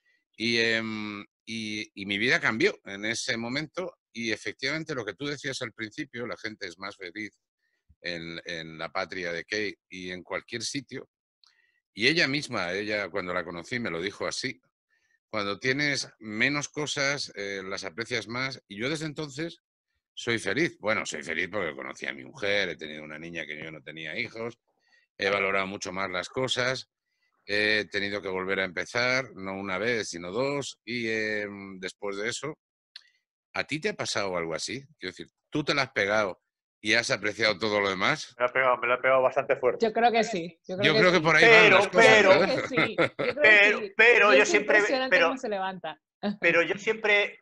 Y mi vida cambió en ese momento y efectivamente lo que tú decías al principio, la gente es más feliz en la patria de Kate y en cualquier sitio. Y ella misma, cuando la conocí me lo dijo así, cuando tienes menos cosas las aprecias más y yo desde entonces soy feliz. Bueno, soy feliz porque conocí a mi mujer, he tenido una niña que yo no tenía hijos, he valorado mucho más las cosas. He tenido que volver a empezar, no una vez, sino dos, y después de eso, ¿a ti te ha pasado algo así? Quiero decir, ¿tú te la has pegado y has apreciado todo lo demás? Me la he pegado bastante fuerte. Yo creo que sí. Yo creo que por ahí van las cosas. Pero yo siempre... Impresionante cómo se levanta. Pero yo siempre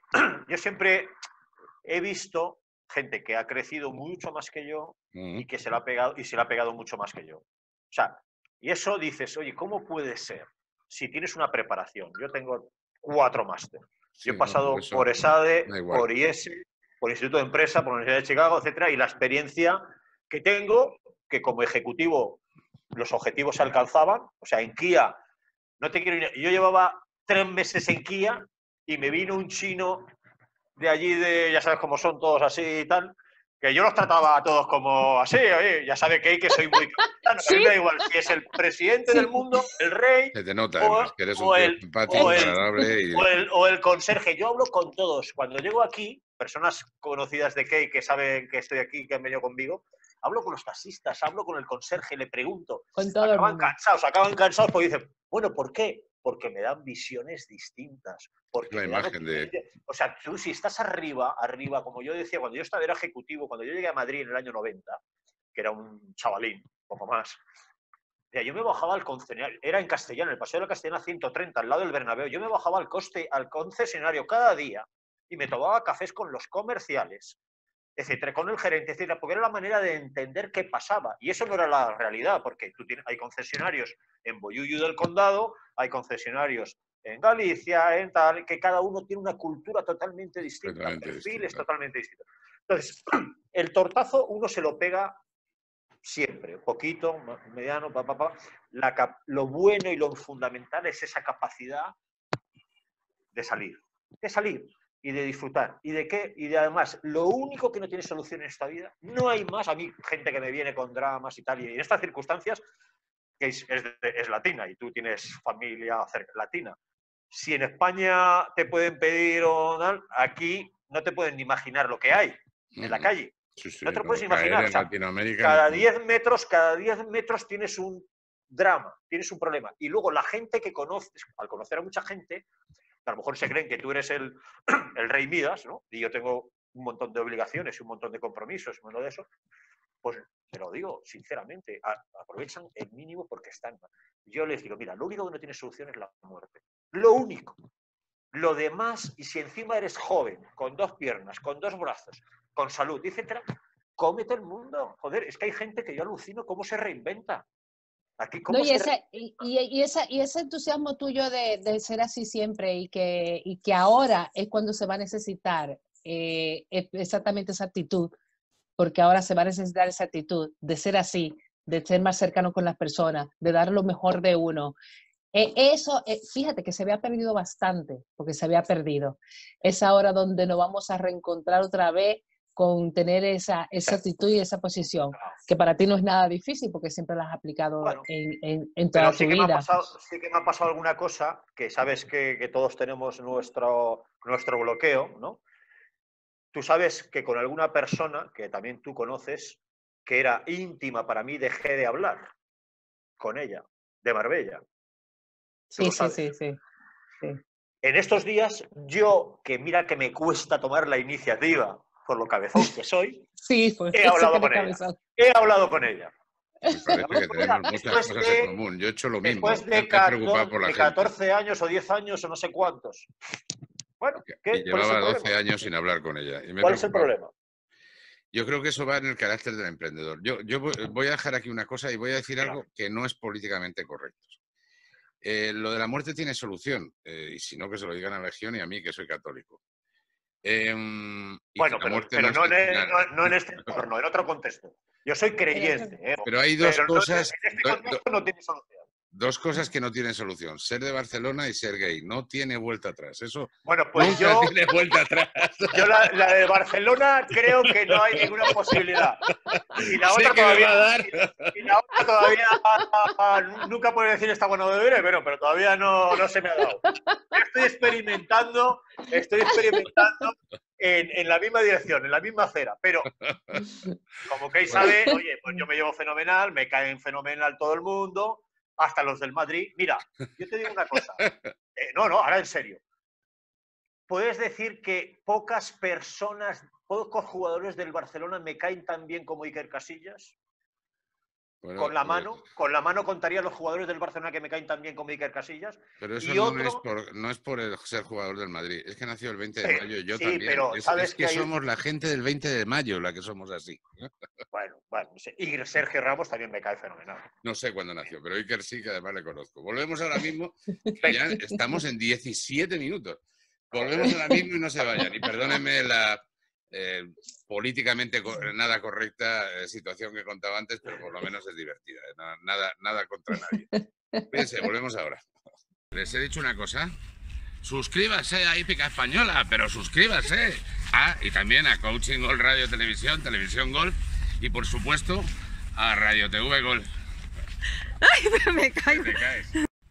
he visto gente que ha crecido mucho más que yo y que se la ha pegado mucho más que yo. O sea, y eso dices, oye, ¿cómo puede ser? Si tienes una preparación. Yo tengo 4 másteres. Yo he pasado por ESADE, por IES, por Instituto de Empresa, por la Universidad de Chicago, etcétera, y la experiencia que tengo, que como ejecutivo los objetivos se alcanzaban. O sea, en Kia, no te quiero ir. Yo llevaba 3 meses en Kia y me vino un chino de allí, ya sabes cómo son todos así y tal, que yo los trataba a todos como así, oye, ya sabe que soy muy cristiano, ¿Sí? a mí me da igual si es el presidente del mundo, el rey, se te nota, además, que eres un tío simpático, agradable o el conserje. Yo hablo con todos. Cuando llego aquí, personas conocidas de Key que saben que estoy aquí, que han venido conmigo, hablo con los taxistas, hablo con el conserje, le pregunto. Con todo acaban cansados porque dicen, bueno, ¿por qué? Porque me dan visiones distintas. Porque la imagen O sea, tú si estás arriba, como yo decía, cuando yo era ejecutivo, cuando yo llegué a Madrid en el año 90, que era un chavalín, poco más, yo me bajaba al concesionario, era en Castellana, el Paseo de la Castellana 130, al lado del Bernabéu, yo me bajaba al concesionario cada día y me tomaba cafés con los comerciales, etcétera, con el gerente, etcétera, porque era la manera de entender qué pasaba. Y eso no era la realidad, porque hay concesionarios en Bollullo del Condado, hay concesionarios en Galicia, en tal, que cada uno tiene una cultura totalmente distinta, perfiles totalmente distintos. Entonces, el tortazo uno se lo pega siempre, poquito, mediano, lo bueno y lo fundamental es esa capacidad de salir y de disfrutar. ¿Y de qué? Y de además, lo único que no tiene solución en esta vida, no hay más. A mí, gente que me viene con dramas y tal, y en estas circunstancias, que es latina y tú tienes familia latina. Si en España te pueden pedir o tal, aquí no te pueden ni imaginar lo que hay en la calle. No te lo puedes imaginar. O sea, cada 10 metros tienes un drama, tienes un problema. Y luego la gente que conoces, al conocer a mucha gente, a lo mejor se creen que tú eres el rey Midas, ¿no? Y yo tengo un montón de obligaciones y un montón de compromisos, uno de eso. Pues te lo digo sinceramente, aprovechan el mínimo porque están. Yo les digo, mira, lo único que no tiene solución es la muerte. Lo único. Lo demás, y si encima eres joven, con 2 piernas, con 2 brazos, con salud, etcétera, cómete el mundo. Joder, es que hay gente que yo alucino cómo se reinventa. Aquí, ¿cómo No, se y ese entusiasmo tuyo de ser así siempre y que ahora es cuando se va a necesitar exactamente esa actitud, porque ahora se va a necesitar esa actitud de ser así, de ser más cercano con las personas, de dar lo mejor de uno. Eso, fíjate que se había perdido bastante, porque se había perdido. Es ahora donde nos vamos a reencontrar otra vez con tener esa actitud y esa posición, que para ti no es nada difícil porque siempre la has aplicado Bueno, en toda tu vida. Sí que me ha pasado alguna cosa, que sabes que todos tenemos nuestro bloqueo, ¿no? Tú sabes que con alguna persona, que también tú conoces, que era íntima para mí, dejé de hablar con ella, de Marbella. Sí. En estos días, yo, que mira que me cuesta tomar la iniciativa, por lo cabezón que soy, sí, pues, he hablado con ella. He hablado con ella. Me parece que tenemos muchas cosas en común. Yo he hecho lo mismo. Después de 14 años o 10 años o no sé cuántos. Bueno, y llevaba 12 años sin hablar con ella. Y ¿Cuál es el problema? Yo creo que eso va en el carácter del emprendedor. Yo voy a dejar aquí una cosa y voy a decir algo que no es políticamente correcto. Lo de la muerte tiene solución, y si no, que se lo digan a la Legión y a mí, que soy católico. Bueno, pero no en este entorno, en otro contexto. Yo soy creyente. Pero hay dos cosas. En este contexto no tiene solución. Dos cosas que no tienen solución: ser de Barcelona y ser gay. No tiene vuelta atrás. Eso bueno, pues nunca tiene vuelta atrás. Yo la de Barcelona creo que no hay ninguna posibilidad. Y la otra todavía nunca puedo decir está bueno de beber, pero todavía no se me ha dado. Estoy experimentando en la misma dirección, en la misma acera, pero como Key sabe, oye, pues yo me llevo fenomenal, me caen fenomenal todo el mundo, hasta los del Madrid. Mira, yo te digo una cosa. Ahora en serio. ¿Puedes decir que pocos jugadores del Barcelona me caen tan bien como Iker Casillas? Bueno, con la mano contaría los jugadores del Barcelona que me caen tan bien como Iker Casillas. Pero eso no es por el ser jugador del Madrid. Es que nació el 20 de mayo y yo también. Pero es que somos la gente del 20 de mayo la que somos así. Bueno, y Sergio Ramos también me cae fenomenal. No sé cuándo nació, pero Iker sí, que además le conozco. Volvemos ahora mismo, que ya estamos en 17 minutos. Volvemos ahora mismo y no se vayan. Y perdónenme la políticamente nada correcta situación que contaba antes, pero por lo menos es divertida. Nada contra nadie. Fíjense, volvemos ahora. Les he dicho una cosa. Suscríbase a Hípica Española, pero suscríbase. Y también a Coaching Golf Radio Televisión, Televisión Golf y por supuesto a Radio TV Golf. Ay, pero me caigo. Te caes.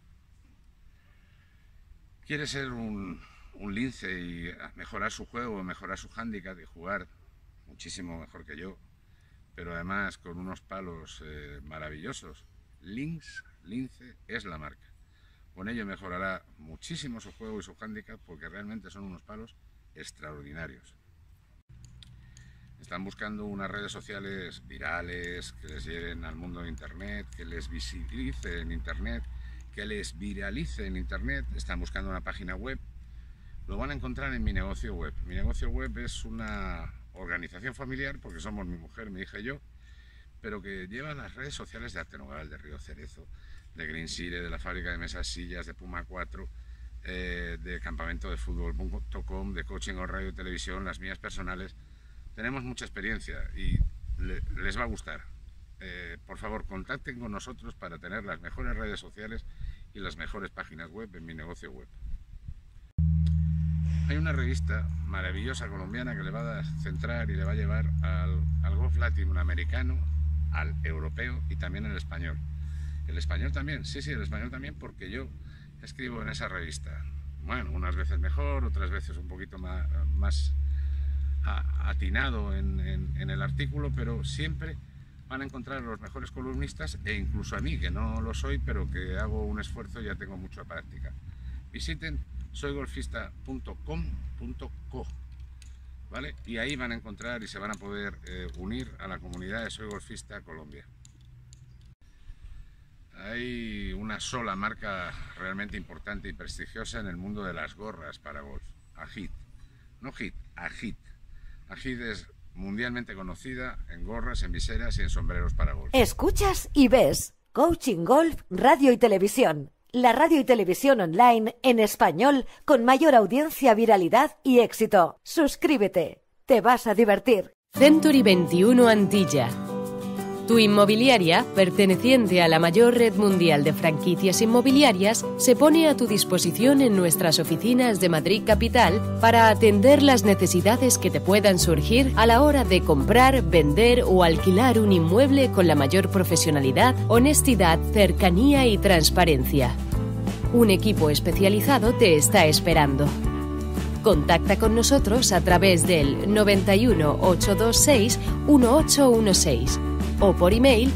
¿Quieres ser un lince y mejorar su juego, mejorar su hándicap y jugar muchísimo mejor que yo, pero además con unos palos maravillosos? Lince es la marca. Con ello mejorará muchísimo su juego y su hándicap porque realmente son unos palos extraordinarios. Están buscando unas redes sociales virales que les lleven al mundo de Internet, que les visibilice en Internet, que les viralice en Internet. Están buscando una página web. Lo van a encontrar en Mi Negocio Web. Mi Negocio Web es una organización familiar, porque somos mi mujer, mi hija y yo, pero que lleva las redes sociales de Arte Nogal, de Río Cerezo, de Green Sire, de la fábrica de mesas sillas, de Puma 4, de campamento de fútbol.com, de Coaching Golf Radio y Televisión, las mías personales. Tenemos mucha experiencia y les va a gustar. Por favor, contacten con nosotros para tener las mejores redes sociales y las mejores páginas web en Mi Negocio Web. Hay una revista maravillosa colombiana que le va a centrar y le va a llevar al golf latinoamericano, al europeo y también al español. El español también, sí, el español también, porque yo escribo en esa revista. Bueno, unas veces mejor, otras veces un poquito más atinado en el artículo, pero siempre van a encontrar los mejores columnistas e incluso a mí, que no lo soy, pero que hago un esfuerzo y ya tengo mucha práctica. Visiten soygolfista.com.co ¿vale? Y ahí van a encontrar y se van a poder unir a la comunidad de Soy Golfista Colombia. Hay una sola marca realmente importante y prestigiosa en el mundo de las gorras para golf, Agit. No Hit, Agit. Agit es mundialmente conocida en gorras, en viseras y en sombreros para golf. Escuchas y ves Coaching Golf, Radio y Televisión. La radio y televisión online en español con mayor audiencia, viralidad y éxito. Suscríbete. Te vas a divertir. Century 21 Antilla. Tu inmobiliaria, perteneciente a la mayor red mundial de franquicias inmobiliarias, se pone a tu disposición en nuestras oficinas de Madrid Capital para atender las necesidades que te puedan surgir a la hora de comprar, vender o alquilar un inmueble con la mayor profesionalidad, honestidad, cercanía y transparencia. Un equipo especializado te está esperando. Contacta con nosotros a través del 91 826 1816 o por email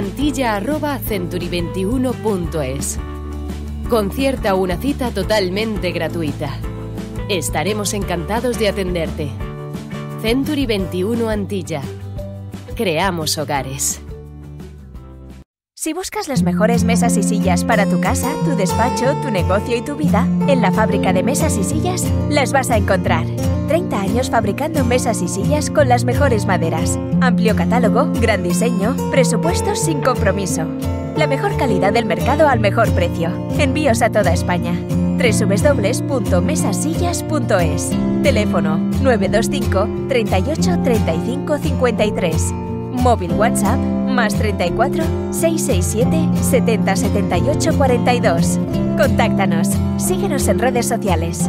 antilla@century21.es. Concierta una cita totalmente gratuita. Estaremos encantados de atenderte. Century 21 Antilla. Creamos hogares. Si buscas las mejores mesas y sillas para tu casa, tu despacho, tu negocio y tu vida, en la Fábrica de Mesas y Sillas las vas a encontrar. 30 años fabricando mesas y sillas con las mejores maderas. Amplio catálogo, gran diseño, presupuestos sin compromiso. La mejor calidad del mercado al mejor precio. Envíos a toda España. www.mesasillas.es. Teléfono 925 38 35 53. Móvil WhatsApp más 34 667 70 78 42. Contáctanos. Síguenos en redes sociales.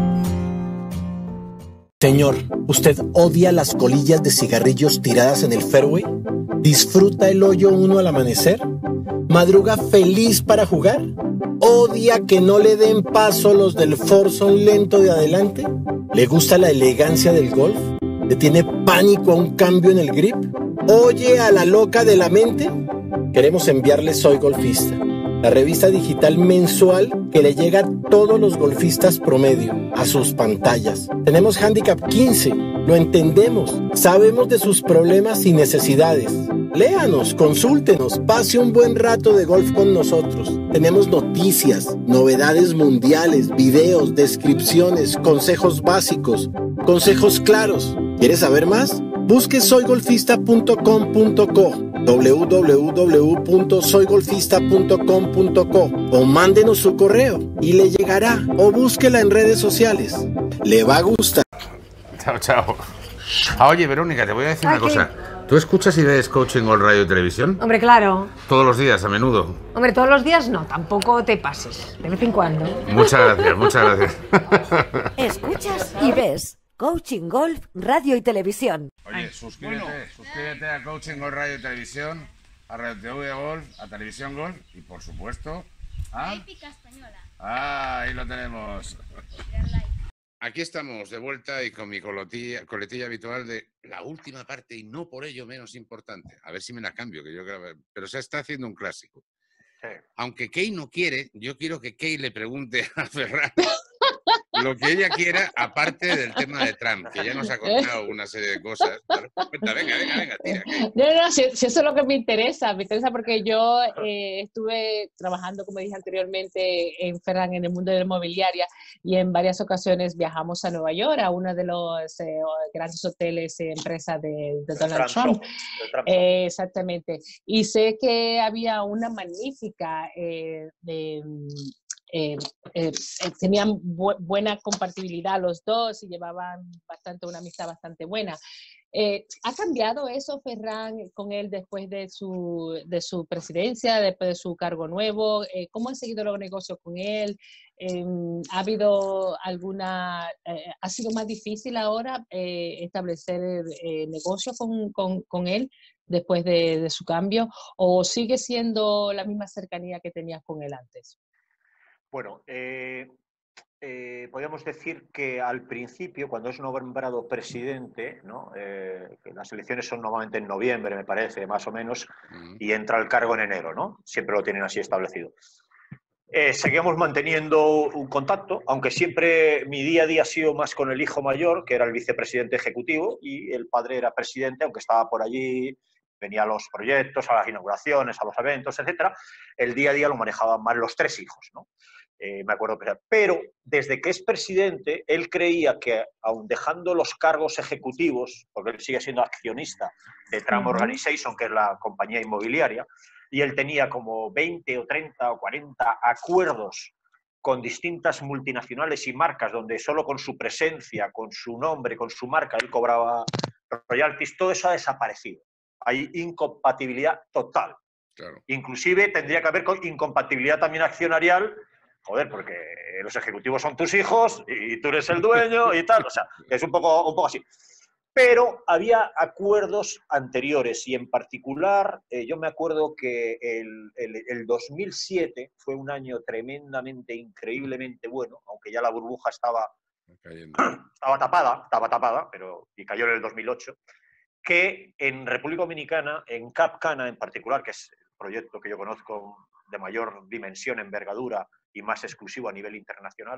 Señor, ¿usted odia las colillas de cigarrillos tiradas en el fairway? ¿Disfruta el hoyo 1 al amanecer? ¿Madruga feliz para jugar? ¿Odia que no le den paso los del foursome lento de adelante? ¿Le gusta la elegancia del golf? ¿Le tiene pánico a un cambio en el grip? ¿Oye a la loca de la mente? Queremos enviarle Soy Golfista, la revista digital mensual que le llega a todos los golfistas promedio, a sus pantallas. Tenemos Handicap 15, lo entendemos, sabemos de sus problemas y necesidades. Léanos, consúltenos, pase un buen rato de golf con nosotros. Tenemos noticias, novedades mundiales, videos, descripciones, consejos básicos, consejos claros. ¿Quieres saber más? Busque soygolfista.com.co, www.soygolfista.com.co o mándenos su correo y le llegará, o búsquela en redes sociales. Le va a gustar. Chao, chao. Oye, Verónica, te voy a decir una cosa. ¿Tú escuchas y ves Coaching Golf Radio y Televisión? Hombre, claro. Todos los días, a menudo. Hombre, todos los días no, tampoco te pases. De vez en cuando. Muchas gracias, muchas gracias. Escuchas y ves Coaching Golf, Radio y Televisión. Oye, suscríbete a Coaching Golf Radio y Televisión, a Radio TV Golf, a Televisión Golf y, por supuesto, a... Épica Española. Ahí lo tenemos. Aquí estamos de vuelta y con mi coletilla habitual de la última parte y no por ello menos importante. A ver si me la cambio, que yo creo, pero se está haciendo un clásico. Sí. Aunque Kay no quiere, yo quiero que Kay le pregunte a Ferran lo que ella quiera, aparte del tema de Trump, que ya nos ha contado una serie de cosas. Cuenta, venga, tira. No, si eso es lo que me interesa porque yo estuve trabajando, como dije anteriormente, en Ferran, en el mundo de la inmobiliaria, y en varias ocasiones viajamos a Nueva York, a uno de los grandes hoteles, empresa de Donald Trump. Exactamente. Y sé que había una magnífica... tenían buena compatibilidad los dos y llevaban una amistad bastante buena. ¿Ha cambiado eso, Ferran, con él después de su presidencia, después de su cargo nuevo? ¿Cómo han seguido los negocios con él? ¿Ha habido ha sido más difícil ahora establecer negocios con él después de su cambio, o sigue siendo la misma cercanía que tenías con él antes? Bueno, podríamos decir que al principio, cuando es nombrado presidente, ¿no? Que las elecciones son normalmente en noviembre, me parece, más o menos, y entra al cargo en enero, ¿no? Siempre lo tienen así establecido. Seguimos manteniendo un contacto, aunque siempre mi día a día ha sido más con el hijo mayor, que era el vicepresidente ejecutivo, y el padre era presidente, aunque estaba por allí, venía a los proyectos, a las inauguraciones, a los eventos, etcétera. El día a día lo manejaban más los tres hijos, ¿no? Me acuerdo. Pero desde que es presidente, él creía que, aun dejando los cargos ejecutivos, porque él sigue siendo accionista de Tram Organization, que es la compañía inmobiliaria, y él tenía como 20 o 30 o 40 acuerdos con distintas multinacionales y marcas, donde solo con su presencia, con su nombre, con su marca, él cobraba royalties. Todo eso ha desaparecido. Hay incompatibilidad total. Claro. Inclusive tendría que haber incompatibilidad también accionarial, joder, porque los ejecutivos son tus hijos y tú eres el dueño y tal, o sea, es un poco así. Pero había acuerdos anteriores y en particular yo me acuerdo que el 2007 fue un año tremendamente, increíblemente bueno, aunque ya la burbuja estaba tapada, pero y cayó en el 2008, que en República Dominicana, en Cap Cana en particular, que es el proyecto que yo conozco de mayor dimensión, envergadura y más exclusivo a nivel internacional,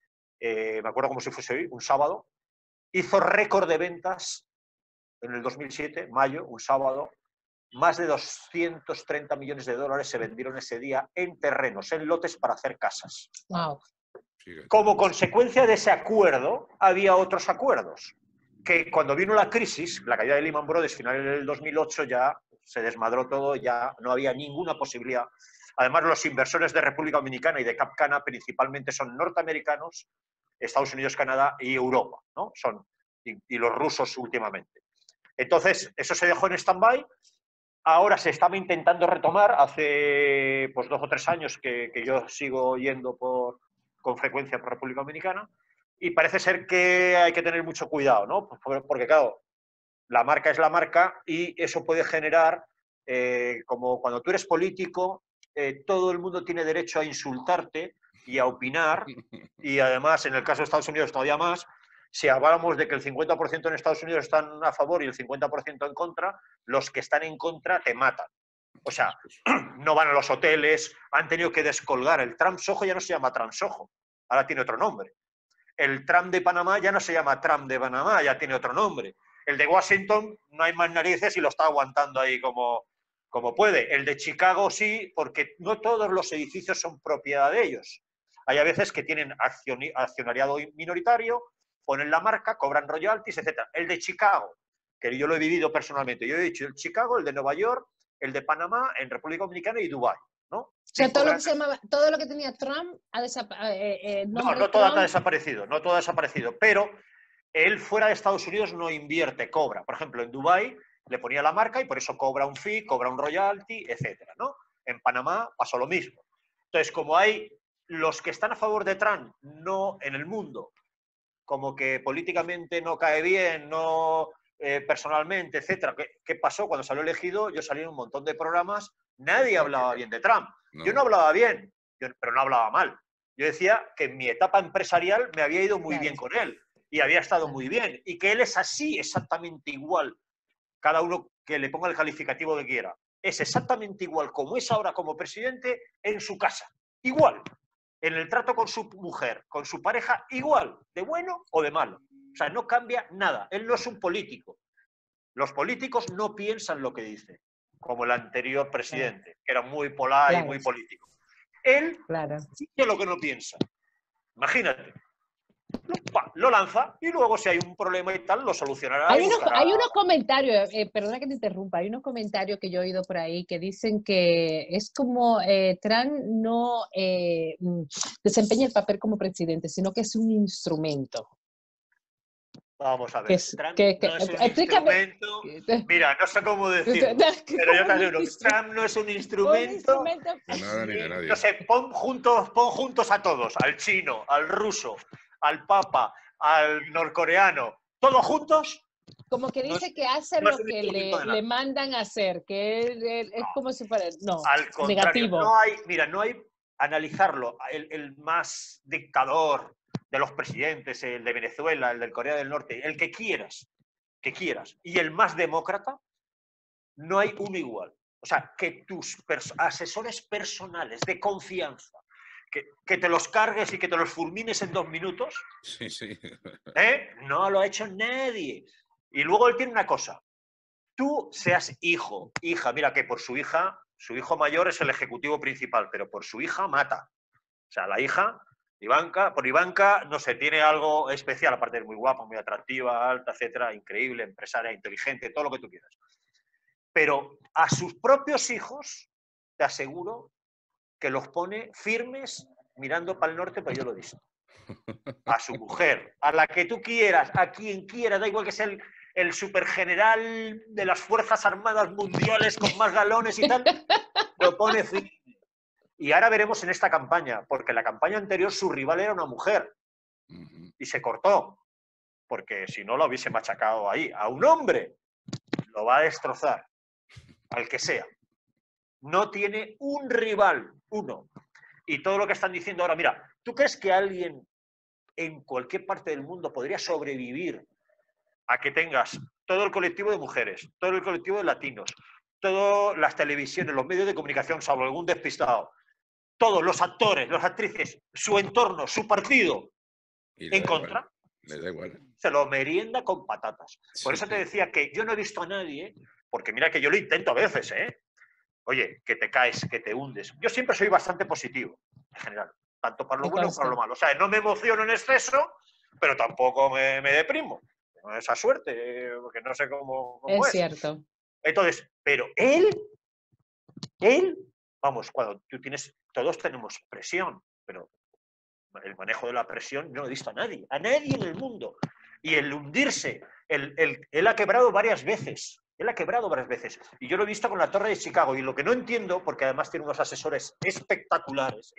me acuerdo como si fuese hoy, un sábado, hizo récord de ventas en el 2007, mayo, un sábado. Más de 230 millones de dólares se vendieron ese día en terrenos, en lotes para hacer casas. Wow. Como consecuencia de ese acuerdo, había otros acuerdos. Que cuando vino la crisis, la caída de Lehman Brothers, final del 2008, ya se desmadró todo, ya no había ninguna posibilidad. Además, los inversores de República Dominicana y de Cap Cana principalmente son norteamericanos, Estados Unidos, Canadá y Europa, ¿no? Y los rusos últimamente. Entonces, eso se dejó en stand-by. Ahora se estaba intentando retomar. Hace pues 2 o 3 años que yo sigo yendo con frecuencia por República Dominicana y parece ser que hay que tener mucho cuidado, ¿no? Porque, claro, la marca es la marca y eso puede generar, como cuando tú eres político, todo el mundo tiene derecho a insultarte y a opinar, y además, en el caso de Estados Unidos todavía más, si hablamos de que el 50% en Estados Unidos están a favor y el 50% en contra, los que están en contra te matan. O sea, no van a los hoteles, han tenido que descolgar. El Trump Soho ya no se llama Trump Soho, ahora tiene otro nombre. El Trump de Panamá ya no se llama Trump de Panamá, ya tiene otro nombre. El de Washington no hay más narices y lo está aguantando ahí como puede. El de Chicago sí, porque no todos los edificios son propiedad de ellos. Hay a veces que tienen accionariado minoritario, ponen la marca, cobran royalties, etc. El de Chicago, que yo lo he vivido personalmente, yo he dicho el Chicago, el de Nueva York, el de Panamá, en República Dominicana y Dubái, ¿no? O sea, todo lo que tenía Trump ha desaparecido. No todo ha desaparecido, no todo ha desaparecido, pero él fuera de Estados Unidos no invierte, cobra. Por ejemplo, en Dubái le ponía la marca y por eso cobra un fee, cobra un royalty, etcétera, ¿no? En Panamá pasó lo mismo. Entonces, como hay los que están a favor de Trump, no en el mundo, como que políticamente no cae bien, no personalmente, etcétera. ¿Qué pasó? Cuando salió elegido, yo salí en un montón de programas, nadie hablaba bien de Trump. No. Yo no hablaba bien, pero no hablaba mal. Yo decía que en mi etapa empresarial me había ido muy bien con él y había estado muy bien y que él es así, exactamente igual. Cada uno que le ponga el calificativo que quiera. Es exactamente igual como es ahora como presidente en su casa. Igual. En el trato con su mujer, con su pareja, igual. De bueno o de malo. O sea, no cambia nada. Él no es un político. Los políticos no piensan lo que dice, como el anterior presidente, que era muy polar y muy político. Él dice lo que no piensa. Imagínate. Lo lanza y luego si hay un problema y tal, lo solucionará. Hay unos comentarios, perdona que te interrumpa, hay unos comentarios que yo he oído por ahí que dicen que es como Trump no desempeña el papel como presidente, sino que es un instrumento. Vamos a ver, Trump no es un instrumento. Mira, no sé cómo decirlo, pero yo te digo, Trump no es un instrumento. No sé, pon juntos a todos, al chino, al ruso, al papa, al norcoreano, todos juntos. Como que dice que hace lo que le mandan a hacer, que es como si fuera, no, al contrario, negativo. No hay analizarlo, el más dictador de los presidentes, el de Venezuela, el del Corea del Norte, el que quieras, y el más demócrata, no hay uno igual. O sea, que tus asesores personales de confianza, que te los cargues y que te los fulmines en 2 minutos. Sí, sí. No lo ha hecho nadie. Y luego él tiene una cosa. Tú seas hijo, hija, mira que por su hijo mayor es el ejecutivo principal, pero por su hija mata. O sea, la hija, por Ivanka, no sé, tiene algo especial, aparte de muy guapa, muy atractiva, alta, etcétera, increíble, empresaria, inteligente, todo lo que tú quieras. Pero a sus propios hijos, te aseguro que los pone firmes mirando para el norte, pero yo lo he visto. A su mujer, a la que tú quieras, a quien quieras, da igual que sea el supergeneral de las Fuerzas Armadas Mundiales con más galones y tal, lo pone firme. Y ahora veremos en esta campaña, porque en la campaña anterior su rival era una mujer y se cortó, porque si no lo hubiese machacado ahí. A un hombre lo va a destrozar, al que sea. No tiene un rival, uno. Y todo lo que están diciendo ahora, mira, ¿tú crees que alguien en cualquier parte del mundo podría sobrevivir a que tengas todo el colectivo de mujeres, todo el colectivo de latinos, todas las televisiones, los medios de comunicación, salvo algún despistado, todos los actores, las actrices, su entorno, su partido, en contra? Le da igual. Se lo merienda con patatas. Por eso te decía que yo no he visto a nadie, porque mira que yo lo intento a veces, Oye, que te caes, que te hundes. Yo siempre soy bastante positivo, en general, tanto para lo bueno como para lo malo. O sea, no me emociono en exceso, pero tampoco me deprimo. Tengo esa suerte, porque no sé cómo es. Cierto. Entonces, pero él, vamos, cuando tú tienes, todos tenemos presión, pero el manejo de la presión no he visto a nadie en el mundo. Y el hundirse, él ha quebrado varias veces. Él ha quebrado varias veces. Y yo lo he visto con la Torre de Chicago. Y lo que no entiendo, porque además tiene unos asesores espectaculares,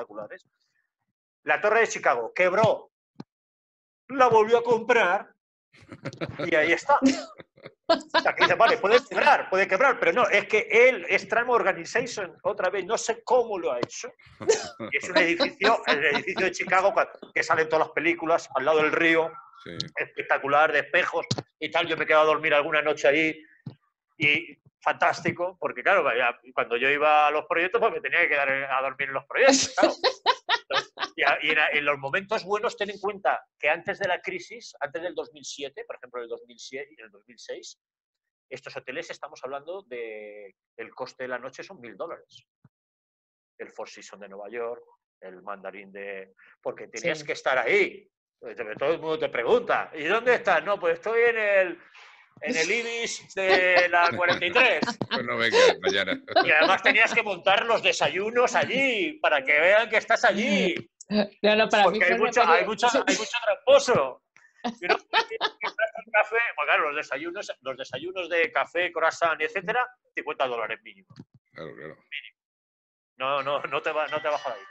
la Torre de Chicago quebró, la volvió a comprar y ahí está. O sea, que dice, vale, puede quebrar, pero no, es que él es Trama Organization, otra vez, no sé cómo lo ha hecho. Y es un edificio, el edificio de Chicago, que sale en todas las películas, al lado del río, sí, espectacular, de espejos y tal. Yo me he quedado a dormir alguna noche ahí y fantástico, porque claro, cuando yo iba a los proyectos, pues me tenía que quedar a dormir en los proyectos, claro. Y en los momentos buenos, ten en cuenta que antes de la crisis, antes del 2007, por ejemplo, en el 2007 y en el 2006, estos hoteles estamos hablando de el coste de la noche son $1.000. El Four Seasons de Nueva York, el Mandarín de... Porque tenías que estar ahí. Todo el mundo te pregunta, ¿y dónde estás? No, pues estoy en el Ibis de la 43. Pues no venga, mañana. Y además tenías que montar los desayunos allí, para que vean que estás allí. No, para porque hay mucho tramposo. Y no, café, pues claro, los desayunos de café, croissant, etcétera, $50 mínimo. Claro. Mínimo. No te bajo de ahí.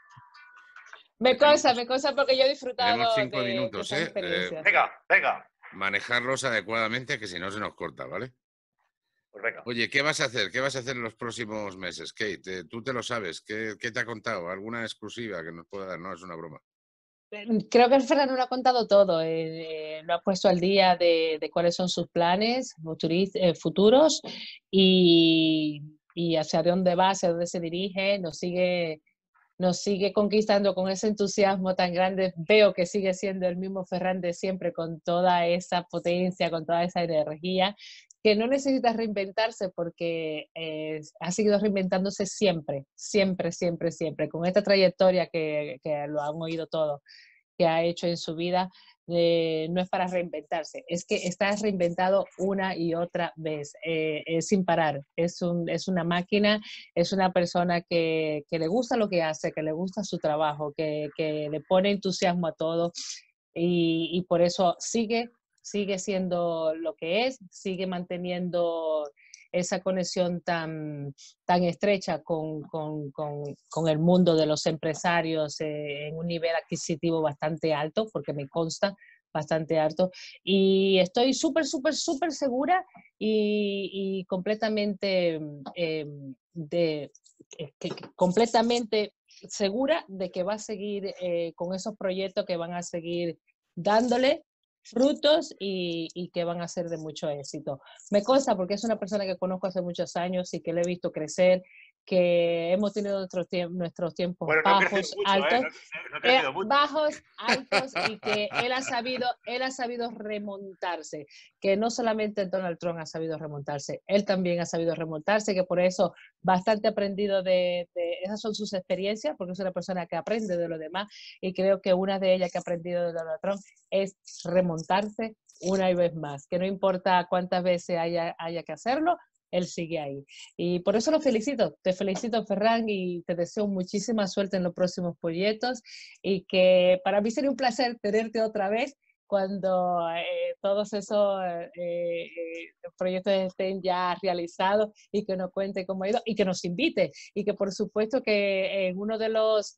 Me cosa porque yo he disfrutado. Tenemos 5 minutos, Venga. Manejarlos adecuadamente, que si no se nos corta, ¿vale? Pues venga. Oye, ¿qué vas a hacer? ¿Qué vas a hacer en los próximos meses, Kate? Tú te lo sabes. ¿Qué te ha contado? ¿Alguna exclusiva que nos pueda dar? No, es una broma. Creo que Fernando lo ha contado todo. Lo ha puesto al día de cuáles son sus planes futuros y hacia dónde va, hacia dónde se dirige. Nos sigue conquistando con ese entusiasmo tan grande. Veo que sigue siendo el mismo Ferran de siempre, con toda esa potencia, con toda esa energía, que no necesita reinventarse porque ha seguido reinventándose siempre, con esta trayectoria que lo han oído todo, que ha hecho en su vida. No es para reinventarse, es que está reinventado una y otra vez, sin parar. Es una máquina, es una persona que le gusta lo que hace, que le gusta su trabajo, que le pone entusiasmo a todo y por eso sigue siendo lo que es, sigue manteniendo esa conexión tan estrecha con el mundo de los empresarios en un nivel adquisitivo bastante alto, porque me consta bastante alto, y estoy súper segura y completamente completamente segura de que va a seguir con esos proyectos que van a seguir dándole frutos y que van a ser de mucho éxito. Me consta porque es una persona que conozco hace muchos años y que le he visto crecer, que hemos tenido nuestros tiempos bueno, bajos, mucho, altos, mucho. bajos, altos, y que él ha sabido remontarse, que no solamente Donald Trump ha sabido remontarse, él también ha sabido remontarse, que por eso bastante aprendido esas son sus experiencias, porque es una persona que aprende de lo demás, y creo que una de ellas que ha aprendido de Donald Trump es remontarse una vez más, que no importa cuántas veces haya que hacerlo, él sigue ahí. Y por eso te felicito, Ferran, y te deseo muchísima suerte en los próximos proyectos, y que para mí sería un placer tenerte otra vez cuando todos esos proyectos estén ya realizados, y que nos cuente cómo ha ido, y que nos invite, y que por supuesto que en uno de los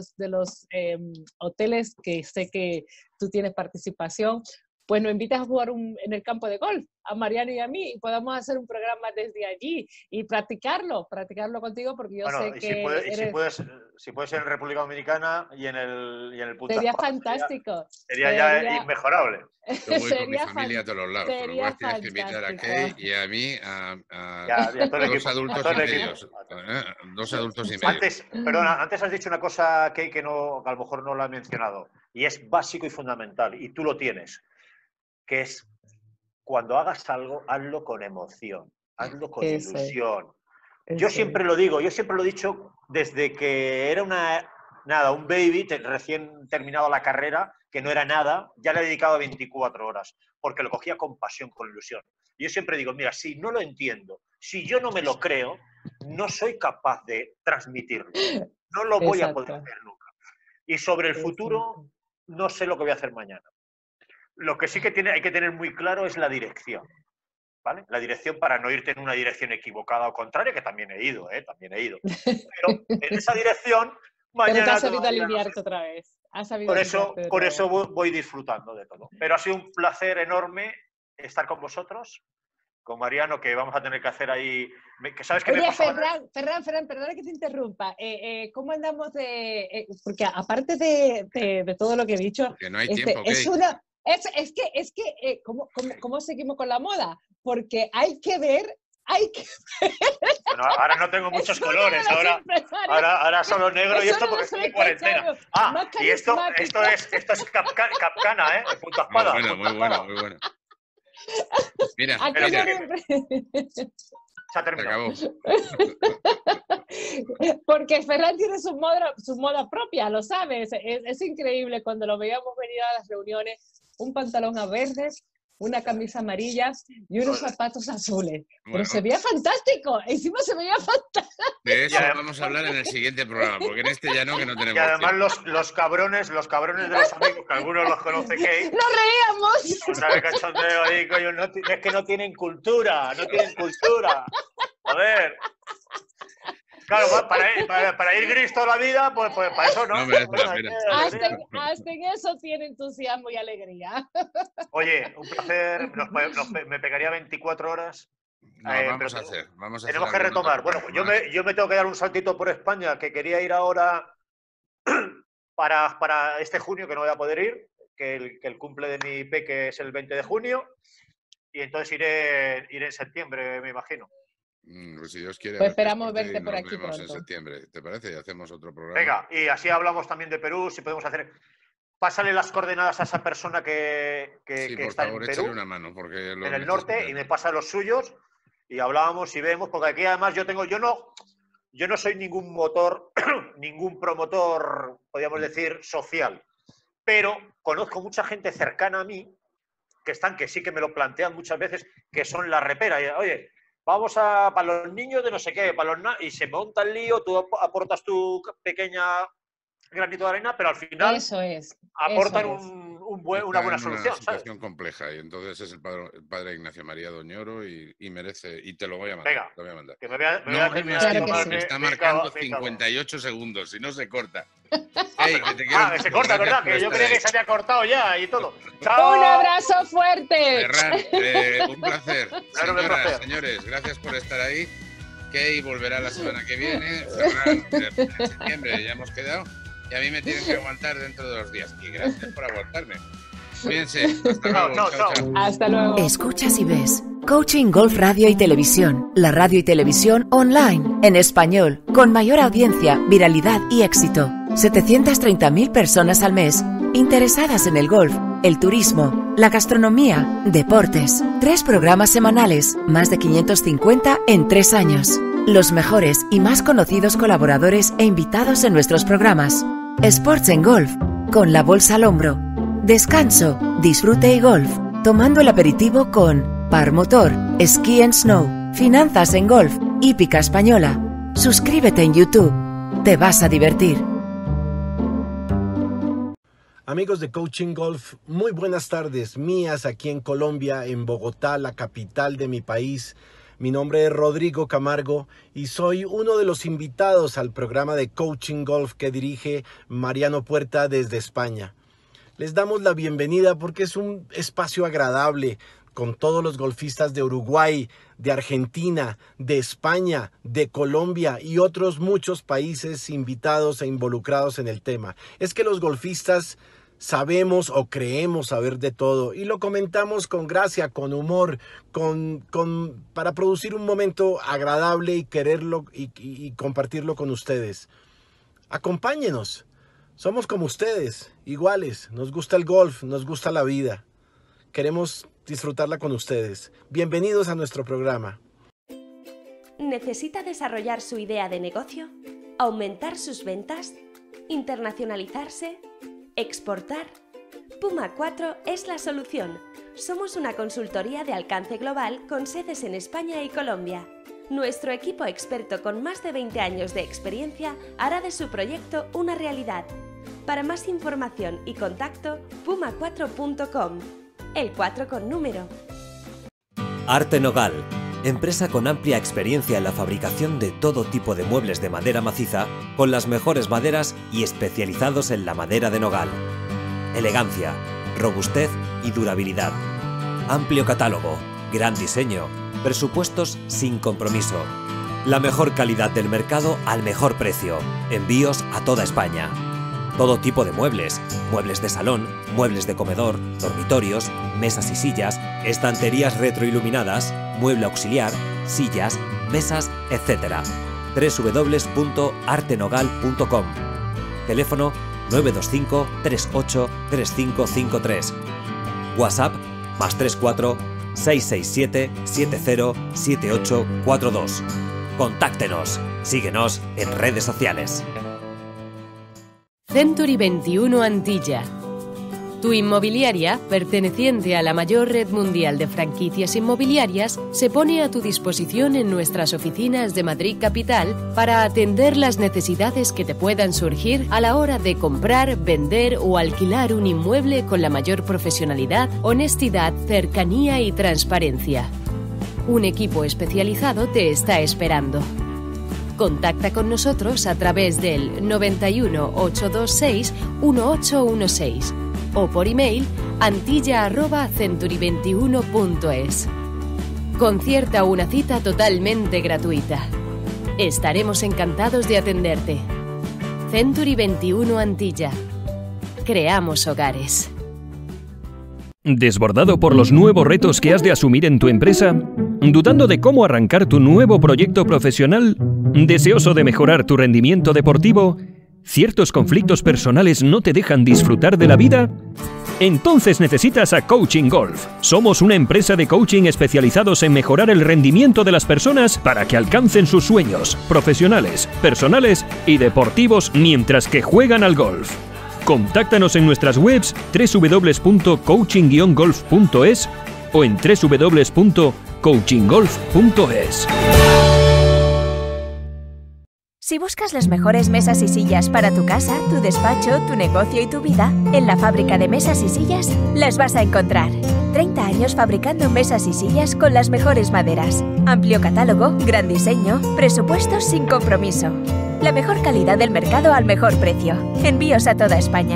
hoteles que sé que tú tienes participación, pues nos invitas a jugar en el campo de golf, a Mariano y a mí, y podamos hacer un programa desde allí y practicarlo contigo, porque yo sé que si puedes en República Dominicana y en el Punta sería Espada, fantástico. Sería ya inmejorable. Yo voy con mi familia a todos los lados, con lo cual tienes que invitar a Kay y a mí a dos adultos y medio. Dos adultos y medio. Antes has dicho una cosa, Kay, que a lo mejor no la he mencionado, y es básico y fundamental, y tú lo tienes, que es cuando hagas algo, hazlo con emoción, hazlo con ilusión. Yo siempre lo digo, yo siempre lo he dicho desde que era un baby, recién terminado la carrera, que no era nada, ya le he dedicado 24 horas, porque lo cogía con pasión, con ilusión. Y yo siempre digo, mira, si no lo entiendo, si yo no me lo creo, no soy capaz de transmitirlo. No lo voy a poder hacer nunca. Y sobre el futuro, no sé lo que voy a hacer mañana. Lo que sí que hay que tener muy claro es la dirección, ¿vale? La dirección para no irte en una dirección equivocada o contraria, que también he ido, Pero en esa dirección, mañana... Pero te has sabido alinearte otra vez. Por eso voy disfrutando de todo. Pero ha sido un placer enorme estar con vosotros, con Mariano, que vamos a tener que hacer ahí... ¿Sabes qué me pasa? Ferran, perdona que te interrumpa. ¿Cómo andamos porque aparte de todo lo que he dicho... Que no hay tiempo, es que ¿cómo seguimos con la moda? Porque hay que ver. Bueno, ahora no tengo muchos colores, ahora solo negro, y esto porque estoy en cuarentena. Y esto es Capcana, ¿eh? Punta Espada. Muy bueno. Mira. Se ha terminado. Se acabó. Porque Ferran tiene su moda propia, lo sabes. Es increíble cuando lo veíamos venir a las reuniones, un pantalón a verdes, una camisa amarilla y unos zapatos azules. Bueno. Pero se veía fantástico, encima se veía fantástico. De eso vamos a hablar en el siguiente programa, porque en este ya no, que no tenemos. Y además los cabrones de los amigos, que algunos los conoce, Kate. ¡Nos reíamos! Una vez cachondeo ahí, coño, es que no tienen cultura. A ver. Claro, para ir gris toda la vida, pues para eso no. Hasta en eso tiene entusiasmo y alegría. Oye, un placer. Me pegaría 24 horas. Vamos a hacer. Tenemos que retomar. Bueno, yo me tengo que dar un saltito por España, que quería ir ahora para este junio, que no voy a poder ir, que el cumple de mi peque es el 20 de junio, y entonces iré en septiembre, me imagino. Pues si Dios quiere. Pues esperamos verte por aquí pronto. En septiembre, ¿te parece? Y hacemos otro programa. Venga, y así hablamos también de Perú, si podemos hacer... Pásale las coordenadas a esa persona que está en Perú, échale una mano, porque en el norte, y me pasa los suyos, y hablábamos y vemos, porque aquí además yo no soy ningún promotor, podríamos decir, social, pero conozco mucha gente cercana a mí, que sí que me lo plantean muchas veces, que son la repera. Y, oye, vamos para los niños de no sé qué, y se monta el lío, tú aportas tu pequeña granito de arena, pero al final aportan una buena solución. Es una situación compleja, y entonces es el padre Ignacio María Doñoro, y merece, y te lo voy a mandar. Venga, te voy a mandar. Que me está marcando 58 segundos, si no se corta. Hey, que se corta, ¿verdad? Que yo creía que se había cortado ya y todo. ¡Chao! ¡Un abrazo fuerte! Ferran, un placer. Señoras, señores, gracias por estar ahí. Kay volverá la semana que viene. Ferran, en septiembre ya hemos quedado. Y a mí me tienen que aguantar dentro de 2 días. Y gracias por aguantarme. Cuídense. Hasta luego. Hasta luego. Escuchas y ves Coaching Golf Radio y Televisión, la radio y televisión online, en español, con mayor audiencia, viralidad y éxito. 730.000 personas al mes interesadas en el golf, el turismo, la gastronomía, deportes. 3 programas semanales, más de 550 en 3 años. Los mejores y más conocidos colaboradores e invitados en nuestros programas. Sports en Golf, con la bolsa al hombro. Descanso, disfrute y golf, tomando el aperitivo con Par Motor, Ski and Snow, Finanzas en Golf, Hípica Española. Suscríbete en YouTube. Te vas a divertir. Amigos de Coaching Golf, muy buenas tardes mías aquí en Colombia, en Bogotá, la capital de mi país. Mi nombre es Rodrigo Camargo y soy uno de los invitados al programa de Coaching Golf que dirige Mariano Puerta desde España. Les damos la bienvenida porque es un espacio agradable con todos los golfistas de Uruguay, de Argentina, de España, de Colombia y otros muchos países invitados e involucrados en el tema. Es que los golfistas sabemos o creemos saber de todo y lo comentamos con gracia, con humor, para producir un momento agradable y quererlo y compartirlo con ustedes. Acompáñenos, somos como ustedes, iguales, nos gusta el golf, nos gusta la vida, queremos disfrutarla con ustedes. Bienvenidos a nuestro programa. ¿Necesita desarrollar su idea de negocio? ¿Aumentar sus ventas? ¿Internacionalizarse? ¿Exportar? Puma 4 es la solución. Somos una consultoría de alcance global con sedes en España y Colombia. Nuestro equipo experto con más de 20 años de experiencia hará de su proyecto una realidad. Para más información y contacto, puma4.com. El 4 con número. Arte Nogal, empresa con amplia experiencia en la fabricación de todo tipo de muebles de madera maciza, con las mejores maderas y especializados en la madera de nogal. Elegancia, robustez y durabilidad. Amplio catálogo, gran diseño, presupuestos sin compromiso. La mejor calidad del mercado al mejor precio. Envíos a toda España. Todo tipo de muebles, muebles de salón, muebles de comedor, dormitorios, mesas y sillas, estanterías retroiluminadas, mueble auxiliar, sillas, mesas, etc. www.artenogal.com. Teléfono 925 38 3553. WhatsApp +34 667 70 7842. Contáctenos. Síguenos en redes sociales. Century 21 Antilla. Tu inmobiliaria, perteneciente a la mayor red mundial de franquicias inmobiliarias, se pone a tu disposición en nuestras oficinas de Madrid Capital para atender las necesidades que te puedan surgir a la hora de comprar, vender o alquilar un inmueble con la mayor profesionalidad, honestidad, cercanía y transparencia. Un equipo especializado te está esperando. Contacta con nosotros a través del 91 826 1816 o por email antilla@century21.es. Concierta una cita totalmente gratuita. Estaremos encantados de atenderte. Century 21 Antilla. Creamos hogares. ¿Desbordado por los nuevos retos que has de asumir en tu empresa? ¿Dudando de cómo arrancar tu nuevo proyecto profesional? ¿Deseoso de mejorar tu rendimiento deportivo? ¿Ciertos conflictos personales no te dejan disfrutar de la vida? Entonces necesitas a Coaching Golf. Somos una empresa de coaching especializados en mejorar el rendimiento de las personas para que alcancen sus sueños profesionales, personales y deportivos mientras que juegan al golf. Contáctanos en nuestras webs www.coaching-golf.es o en www.coachinggolf.es. Si buscas las mejores mesas y sillas para tu casa, tu despacho, tu negocio y tu vida, en la fábrica de mesas y sillas las vas a encontrar. 30 años fabricando mesas y sillas con las mejores maderas. Amplio catálogo, gran diseño, presupuestos sin compromiso. La mejor calidad del mercado al mejor precio. Envíos a toda España.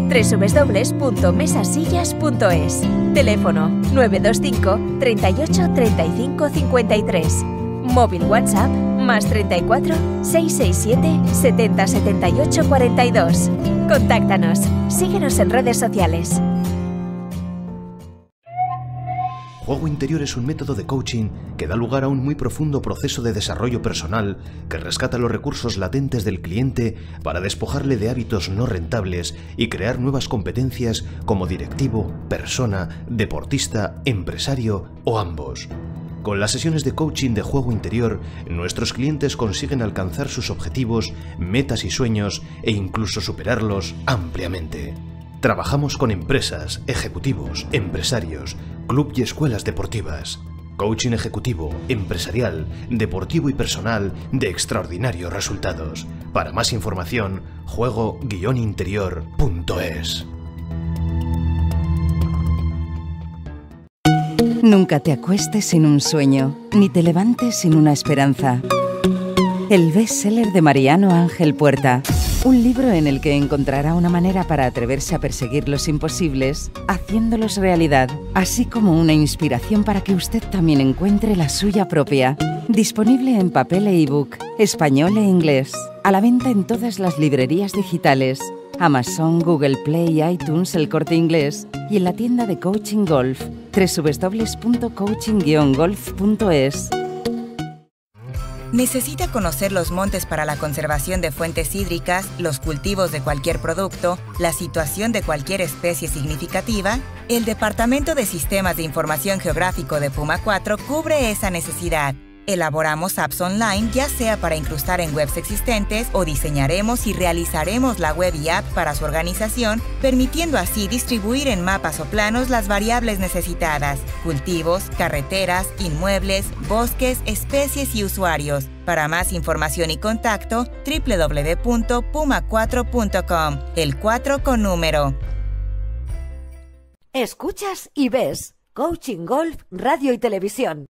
www.mesasillas.es. Teléfono 925 38 35 53. Móvil WhatsApp +34 667 70 78 42. Contáctanos. Síguenos en redes sociales. Juego Interior es un método de coaching que da lugar a un muy profundo proceso de desarrollo personal que rescata los recursos latentes del cliente para despojarle de hábitos no rentables y crear nuevas competencias como directivo, persona, deportista, empresario o ambos. Con las sesiones de coaching de Juego Interior, nuestros clientes consiguen alcanzar sus objetivos, metas y sueños e incluso superarlos ampliamente. Trabajamos con empresas, ejecutivos, empresarios, club y escuelas deportivas. Coaching ejecutivo, empresarial, deportivo y personal de extraordinarios resultados. Para más información, juego-interior.es. Nunca te acuestes sin un sueño, ni te levantes sin una esperanza. El bestseller de Mariano Ángel Puerta. Un libro en el que encontrará una manera para atreverse a perseguir los imposibles, haciéndolos realidad, así como una inspiración para que usted también encuentre la suya propia. Disponible en papel e ebook, español e inglés. A la venta en todas las librerías digitales, Amazon, Google Play, iTunes, El Corte Inglés y en la tienda de Coaching Golf, www.coaching-golf.es. ¿Necesita conocer los montes para la conservación de fuentes hídricas, los cultivos de cualquier producto, la situación de cualquier especie significativa? El Departamento de Sistemas de Información Geográfico de Puma 4 cubre esa necesidad. Elaboramos apps online, ya sea para incrustar en webs existentes o diseñaremos y realizaremos la web y app para su organización, permitiendo así distribuir en mapas o planos las variables necesitadas: cultivos, carreteras, inmuebles, bosques, especies y usuarios. Para más información y contacto, www.puma4.com, el 4 con número. Escuchas y ves Coaching Golf Radio y Televisión.